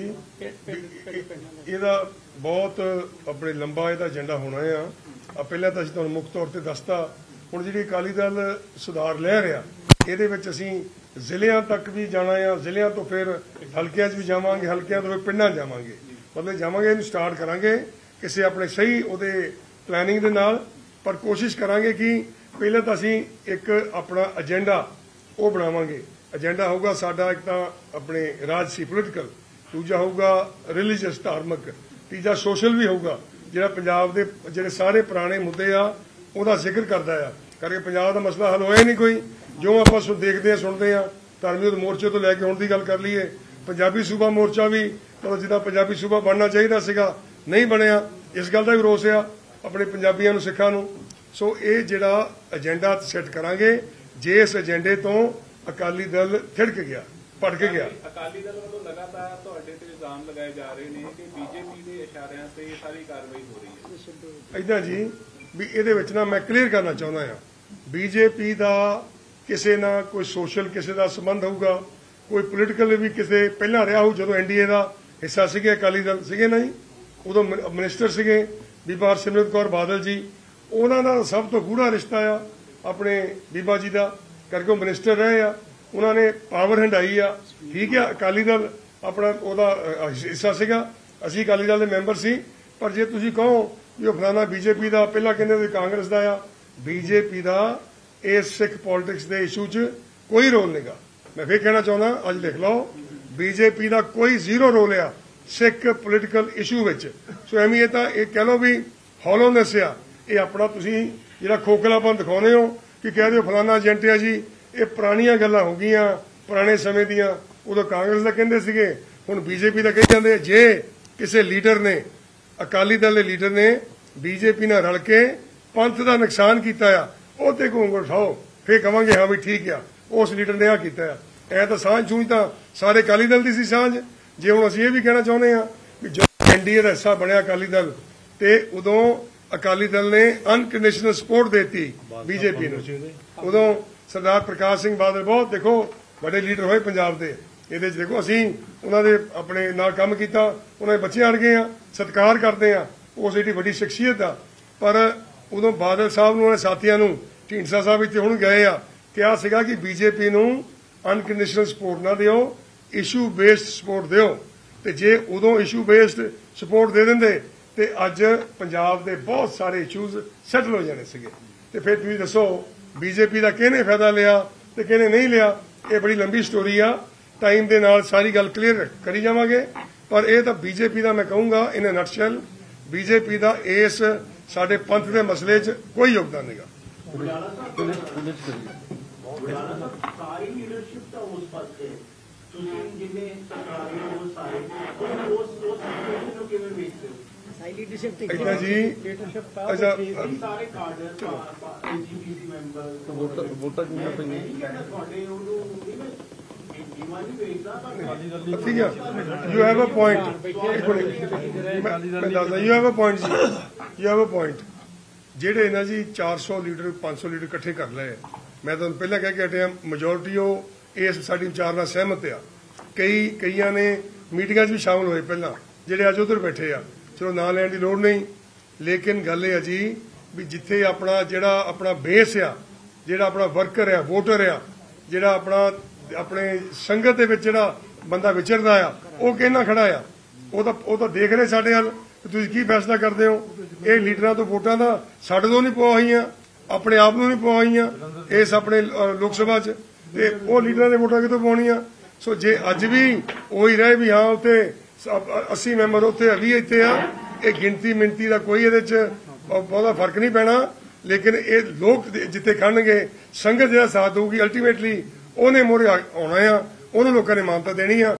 ਇਹਦਾ ਬਹੁਤ ਆਪਣੇ ਲੰਬਾ ਇਹਦਾ ਏਜੰਡਾ ਹੋਣਾ ਆ। ਪਹਿਲਾਂ ਤਾਂ ਅਸੀਂ ਤੁਹਾਨੂੰ ਮੁੱਖ ਤੌਰ ਤੇ ਦੱਸਤਾ। ਹੁਣ ਜਿਹੜੀ ਅਕਾਲੀ ਦਲ ਸੁਧਾਰ ਲਹਿਰ ਆ, ਇਹਦੇ ਵਿੱਚ ਅਸੀਂ ਜ਼ਿਲ੍ਹਿਆਂ ਤੱਕ ਵੀ ਜਾਣਾ ਆ, ਜ਼ਿਲ੍ਹਿਆਂ ਤੋਂ ਫਿਰ ਹਲਕਿਆਂ 'ਚ ਵੀ ਜਾਵਾਂਗੇ, ਹਲਕਿਆਂ ਤੋਂ ਫਿਰ ਪਿੰਡਾਂ ਜਾਵਾਂਗੇ। ਮਤਲਬ ਜਾਵਾਂਗੇ, ਇਹਨੂੰ ਸਟਾਰਟ ਕਰਾਂਗੇ ਕਿਸੇ ਆਪਣੇ ਸਹੀ ਉਹਦੇ ਪਲੈਨਿੰਗ ਦੇ ਨਾਲ, ਪਰ ਕੋਸ਼ਿਸ਼ ਕਰਾਂਗੇ ਕਿ ਪਹਿਲਾਂ ਤਾਂ ਅਸੀਂ ਇੱਕ ਆਪਣਾ ਏਜੰਡਾ ਉਹ ਬਣਾਵਾਂਗੇ। ਏਜੰਡਾ ਹੋਊਗਾ ਸਾਡਾ ਇੱਕ ਤਾਂ ਆਪਣੇ ਰਾਜਸੀ ਪੋਲੀਟੀਕਲ, ਦੂਜਾ ਹੋਊਗਾ ਰਿਲੀਜੀਅਸ ਧਾਰਮਿਕ, ਤੀਜਾ ਸੋਸ਼ਲ ਵੀ ਹੋਊਗਾ, ਜਿਹੜਾ ਪੰਜਾਬ ਦੇ ਜਿਹੜੇ ਸਾਰੇ ਪੁਰਾਣੇ ਮੁੱਦੇ ਆ ਉਹਦਾ ਜ਼ਿਕਰ ਕਰਦਾ ਆ। ਕਰਕੇ ਪੰਜਾਬ ਦਾ ਮਸਲਾ ਹੱਲ ਹੋਇਆ ਨਹੀਂ ਕੋਈ, ਜੋ ਆਪਾਂ ਦੇਖਦੇ ਆ ਸੁਣਦੇ ਆ। ਧਾਰਮਿਕ ਮੋਰਚੇ ਤੋਂ ਲੈ ਕੇ ਹੁਣ ਦੀ ਗੱਲ ਕਰ ਲਈਏ, ਪੰਜਾਬੀ ਸੂਬਾ ਮੋਰਚਾ ਵੀ ਮਤਲਬ ਜਿੱਦਾਂ ਪੰਜਾਬੀ ਸੂਬਾ ਬਣਨਾ ਚਾਹੀਦਾ ਸੀਗਾ ਨਹੀਂ ਬਣਿਆ, ਇਸ ਗੱਲ ਦਾ ਵੀ ਰੋਸ ਆ ਆਪਣੇ ਪੰਜਾਬੀਆਂ ਨੂੰ, ਸਿੱਖਾਂ ਨੂੰ। ਸੋ ਇਹ ਜਿਹੜਾ ਏਜੰਡਾ ਸੈੱਟ ਕਰਾਂਗੇ, ਜੇ ਇਸ ਏਜੰਡੇ ਤੋਂ ਅਕਾਲੀ ਦਲ ਥਿੜਕ ਗਿਆ, ਭੜਕ ਗਿਆ। ਅਕਾਲੀ ਦਲ ਵੱਲੋਂ ਲਗਾਤਾਰ ਤੁਹਾਡੇ ਤੇ ਇਲਜ਼ਾਮ ਲਗਾਏ ਜਾ ਰਹੇ ਨੇ ਕਿ ਬੀਜੇਪੀ ਦੇ ਇਸ਼ਾਰਿਆਂ ਤੇ ਇਹ ਸਾਰੀ ਕਾਰਵਾਈ ਹੋ ਰਹੀ ਹੈ। ਏਦਾਂ ਜੀ ਵੀ ਇਹਦੇ ਵਿੱਚ ਨਾ ਮੈਂ ਕਲੀਅਰ ਕਰਨਾ ਚਾਹੁੰਦਾ ਆ, ਬੀਜੇਪੀ ਦਾ ਕਿਸੇ ਨਾਲ ਕੋਈ ਸੋਸ਼ਲ ਕਿਸੇ ਦਾ ਸੰਬੰਧ ਹੋਊਗਾ, ਕੋਈ ਪੋਲੀਟੀਕਲ ਵੀ ਕਿਸੇ ਪਹਿਲਾਂ ਰਿਹਾ ਹੋਊ। ਜਦੋਂ ਐਨਡੀਏ ਦਾ ਹਿੱਸਾ ਸੀਗੇ ਅਕਾਲੀ ਦਲ ਸੀਗੇ ਨਾ ਜੀ, ਉਦੋਂ ਮਿਨਿਸਟਰ ਸੀਗੇ ਬੀਬਾ ਹਰਸਿਮਰਤ ਕੌਰ ਬਾਦਲ ਜੀ, ਉਹਨਾਂ ਦਾ ਸਭ ਤੋਂ ਗੂੜਾ ਰਿਸ਼ਤਾ ਆ ਆਪਣੇ ਬੀਬਾ ਜੀ ਦਾ, ਕਰਕੇ ਉਹ ਮਿਨਿਸਟਰ ਰਹੇ ਆ, ਉਹਨਾਂ ਨੇ ਪਾਵਰ ਹੰਡਾਈ ਆ। ਠੀਕ ਆ, ਅਕਾਲੀ ਦਲ ਆਪਣਾ ਉਹਦਾ ਹਿੱਸਾ ਸੀਗਾ, ਅਸੀਂ ਅਕਾਲੀ ਦਲ ਦੇ ਮੈਂਬਰ ਸੀ। ਪਰ ਜੇ ਤੁਸੀਂ ਕਹੋ ਵੀ ਉਹ ਫਲਾਣਾ ਬੀਜੇਪੀ ਦਾ, ਪਹਿਲਾਂ ਕਹਿੰਦੇ ਵੀ ਕਾਂਗਰਸ ਦਾ ਆ, ਬੀਜੇਪੀ ਦਾ ਇਸ ਸਿੱਖ ਪੋਲਿਟਿਕਸ ਦੇ ਇਸ਼ੂ 'ਚ ਕੋਈ ਰੋਲ ਨਹੀਂਗਾ। ਮੈਂ ਫਿਰ ਕਹਿਣਾ ਚਾਹੁੰਦਾ, ਅੱਜ ਲਿਖ ਲਓ, ਬੀਜੇਪੀ ਦਾ ਕੋਈ ਜ਼ੀਰੋ ਰੋਲ ਆ ਸਿੱਖ ਪੋਲੀਟੀਕਲ ਇਸ਼ੂ ਵਿੱਚ। ਸੋ ਐਵੇਂ ਇਹ ਤਾਂ ਇਹ ਕਹਿ ਲਓ ਵੀ ਹੌਲੋਨੈਸ ਆ, ਇਹ ਆਪਣਾ ਤੁਸੀਂ ਜਿਹੜਾ ਖੋਖਲਾਪਨ ਦਿਖਾਉਂਦੇ ਹੋ ਕਿ ਕਹਿ ਦਿਓ ਫਲਾਨਾ ਏਜੰਟ ਆ ਜੀ, ਇਹ ਪੁਰਾਣੀਆਂ ਗੱਲਾਂ ਹੋ ਗਈਆਂ, ਪੁਰਾਣੇ ਸਮੇਂ ਦੀਆਂ। ਉਦੋਂ ਕਾਂਗਰਸ ਦਾ ਕਹਿੰਦੇ ਸੀਗੇ, ਹੁਣ ਬੀਜੇਪੀ ਦਾ ਕਹੀ ਜਾਂਦੇ। ਜੇ ਕਿਸੇ ਲੀਡਰ ਨੇ, ਅਕਾਲੀ ਦਲ ਦੇ ਲੀਡਰ ਨੇ ਬੀਜੇਪੀ ਨਾਲ ਰਲ ਕੇ ਪੰਥ ਦਾ ਨੁਕਸਾਨ ਕੀਤਾ ਆ, ਉਹ ਤੇ ਉਂਗਲ ਉਠਾਓ, ਫੇਰ ਕਵਾਂਗੇ ਹਾਂ ਵੀ ਠੀਕ ਆ, ਉਸ ਲੀਡਰ ਨੇ ਆ ਕੀਤਾ ਆ। ਐ ਤਾਂ ਸਾਂਝ ਚੂੰਝ ਤਾਂ ਸਾਰੇ ਅਕਾਲੀ ਦਲ ਦੀ ਸੀ ਸਾਂਝ। ਜੇ ਹੁਣ ਅਸੀਂ ਇਹ ਵੀ ਕਹਿਣਾ ਚਾਹੁੰਦੇ ਆ ਵੀ ਜਦੋਂ ਐਨਡੀਏ ਦਾ ਹਿੱਸਾ ਬਣਿਆ ਅਕਾਲੀ ਦਲ, ਤੇ ਉਦੋਂ ਅਕਾਲੀ ਦਲ ਨੇ ਅਨਕੰਡੀਸ਼ਨਲ ਸਪੋਰਟ ਦੇਤੀ ਬੀਜੇਪੀ ਨੂੰ। ਉਦੋਂ ਸਰਦਾਰ ਪ੍ਰਕਾਸ਼ ਸਿੰਘ ਬਾਦਲ ਬਹੁਤ ਦੇਖੋ ਵੱਡੇ ਲੀਡਰ ਹੋਏ ਪੰਜਾਬ ਦੇ। ਇਹਦੇ 'ਚ ਦੇਖੋ ਅਸੀਂ ਉਹਨਾਂ ਦੇ ਆਪਣੇ ਨਾਲ ਕੰਮ ਕੀਤਾ, ਉਹਨਾਂ ਦੇ ਬੱਚੇ ਅੜ ਗਏ ਆ, ਸਤਿਕਾਰ ਕਰਦੇ ਆ, ਉਸ ਏਡੀ ਵੱਡੀ ਸ਼ਖਸੀਅਤ ਆ। ਪਰ ਉਦੋਂ ਬਾਦਲ ਸਾਹਿਬ ਨੂੰ, ਉਹਨਾਂ ਸਾਥੀਆਂ ਨੂੰ, ਢੀਂਡਸਾ ਸਾਹਿਬ ਇੱਥੇ ਹੁਣ ਗਏ ਆ, ਕਿਹਾ ਸੀਗਾ ਕਿ ਬੀਜੇਪੀ ਨੂੰ ਅਨਕੰਡੀਸ਼ਨਲ ਸਪੋਰਟ ਨਾ ਦਿਓ, ਇਸ਼ੂ ਬੇਸਡ ਸਪੋਰਟ ਦਿਓ। ਤੇ ਜੇ ਉਦੋਂ ਇਸ਼ੂ ਬੇਸਡ ਸਪੋਰਟ ਦੇ ਦਿੰਦੇ ਤੇ ਅੱਜ ਪੰਜਾਬ ਦੇ ਬਹੁਤ ਸਾਰੇ ਇਸ਼ੂਜ਼ ਸੈਟਲ ਹੋ ਜਾਣੇ ਸੀਗੇ। ਤੇ ਫਿਰ ਤੁਸੀਂ ਦੱਸੋ ਬੀਜੇਪੀ ਦਾ ਕਿਹਨੇ ਫਾਇਦਾ ਲਿਆ ਤੇ ਕਿਹਨੇ ਨਹੀਂ ਲਿਆ। ਇਹ ਬੜੀ ਲੰਬੀ ਸਟੋਰੀ ਆ, ਟਾਈਮ ਦੇ ਨਾਲ ਸਾਰੀ ਗੱਲ ਕਲੀਅਰ ਕਰੀ ਜਾਵਾਂਗੇ। ਪਰ ਇਹ ਤਾਂ ਬੀਜੇਪੀ ਦਾ ਮੈਂ ਕਹੂੰਗਾ ਇਨ ਅ ਨਟਸ਼ੈਲ, ਬੀਜੇਪੀ ਦਾ ਇਸ ਸਾਡੇ ਪੰਥ ਦੇ ਮਸਲੇ 'ਚ ਕੋਈ ਯੋਗਦਾਨ ਨਹੀਂਗਾ। ਸਾਰੀ ਲੀਡਰਸ਼ਿਪ ਤਾਂ ਉਸ ਪਾਸੇ, ਤੁਸੀਂ ਜਿੰਨੇ ਸਰਕਾਰੀ ਉਹ ਸਾਰੇ ਉਸ ਸਿਚੁਏਸ਼ਨ ਨੂੰ ਕਿਵੇਂ ਵੇਖਦੇ ਹੋ? ਸਾਈ ਲੀਡਰਸ਼ਿਪ ਤੇ ਇੱਦਾਂ ਜੀ, ਅੱਛਾ ਸਾਰੇ ਕਾਡਰ ਐਜੀਪੀਸੀ ਮੈਂਬਰ ਵੋਟਾਂ ਕਿੰਨਾ ਪਈਆਂ ਤੁਹਾਡੇ ਉਹਨੂੰ ਜੀਵਾਂ ਨਹੀਂ ਵੇਖਦਾ ਤਾਂ ਠੀਕ ਆ। ਯੂ ਹੈਵ ਅ ਪੁਆਇੰਟ, ਮੈਂ ਦੱਸਦਾ, ਯੂ ਹੈਵ ਅ ਪੁਆਇੰਟ ਜੀ, ਯੂ ਹੈਵ ਅ ਪੁਆਇੰਟ। ਜਿਹੜੇ ਨਾ ਜੀ 400 ਲੀਡਰ 500 ਲੀਡਰ ਇਕੱਠੇ ਕਰ ਲਏ, ਮੈਂ ਤੁਹਾਨੂੰ ਪਹਿਲਾਂ ਕਹਿ ਕੇ ਹਟਿਆ, ਮੈਜੋਰਟੀ ਉਹ ਇਸ ਸਾਡੀ ਵਿਚਾਰ ਨਾਲ ਸਹਿਮਤ ਆ। ਕਈਆਂ ਨੇ ਮੀਟਿੰਗਾਂ 'ਚ ਵੀ ਸ਼ਾਮਲ ਹੋਏ ਪਹਿਲਾਂ, ਜਿਹੜੇ ਅੱਜ ਉੱਧਰ ਬੈਠੇ ਆ। ਚਲੋ ਨਾਂ ਲੈਣ ਦੀ ਲੋੜ ਨਹੀਂ, ਲੇਕਿਨ ਗੱਲ ਇਹ ਆ ਜੀ ਵੀ ਜਿੱਥੇ ਆਪਣਾ ਜਿਹੜਾ ਆਪਣਾ ਬੇਸ ਆ, ਜਿਹੜਾ ਆਪਣਾ ਵਰਕਰ ਆ, ਵੋਟਰ ਆ, ਜਿਹੜਾ ਆਪਣੇ ਸੰਗਤ ਦੇ ਵਿੱਚ ਜਿਹੜਾ ਬੰਦਾ ਵਿਚਰਦਾ ਆ, ਉਹ ਕਿਹਨਾਂ ਖੜਾ ਆ, ਉਹ ਤਾਂ ਦੇਖ ਰਹੇ ਸਾਡੇ ਵੱਲ ਤੁਸੀਂ ਕੀ ਫੈਸਲਾ ਕਰਦੇ ਹੋ। ਇਹ ਲੀਡਰਾਂ ਤੋਂ ਵੋਟਾਂ ਦਾ ਸਾਡੇ ਤੋਂ ਨਹੀਂ ਪਵਾਈਆਂ, ਆਪਣੇ ਆਪ ਨੂੰ ਨਹੀਂ ਪਵਾਈਆਂ ਇਸ ਆਪਣੇ ਲੋਕ ਸਭਾ 'ਚ, ਤੇ ਉਹ ਲੀਡਰਾਂ ਦੇ ਵੋਟਾਂ ਕਿਤੋਂ ਪਾਉਣੀਆਂ। ਸੋ ਜੇ ਅੱਜ ਵੀ ਉਹੀ ਰਹੇ ਵੀ ਹਾਂ ਉੱਥੇ 80 ਮੈਂਬਰ ਉੱਥੇ 20 ਇੱਥੇ ਆ, ਇਹ ਗਿਣਤੀ ਮਿੰਤੀ ਦਾ ਕੋਈ ਇਹਦੇ 'ਚ ਬਹੁਤਾ ਫਰਕ ਨਹੀਂ ਪੈਣਾ। ਲੇਕਿਨ ਇਹ ਲੋਕ ਜਿੱਥੇ ਖੜਨਗੇ, ਸੰਗਤ ਜਿਹੜਾ ਸਾਥ ਦਊਗੀ, ਅਲਟੀਮੇਟਲੀ ਉਹਨੇ ਮੋਹਰੇ ਆਉਣਾ ਆ, ਉਹਨੂੰ ਲੋਕਾਂ ਨੇ ਮਾਨਤਾ ਦੇਣੀ ਆ।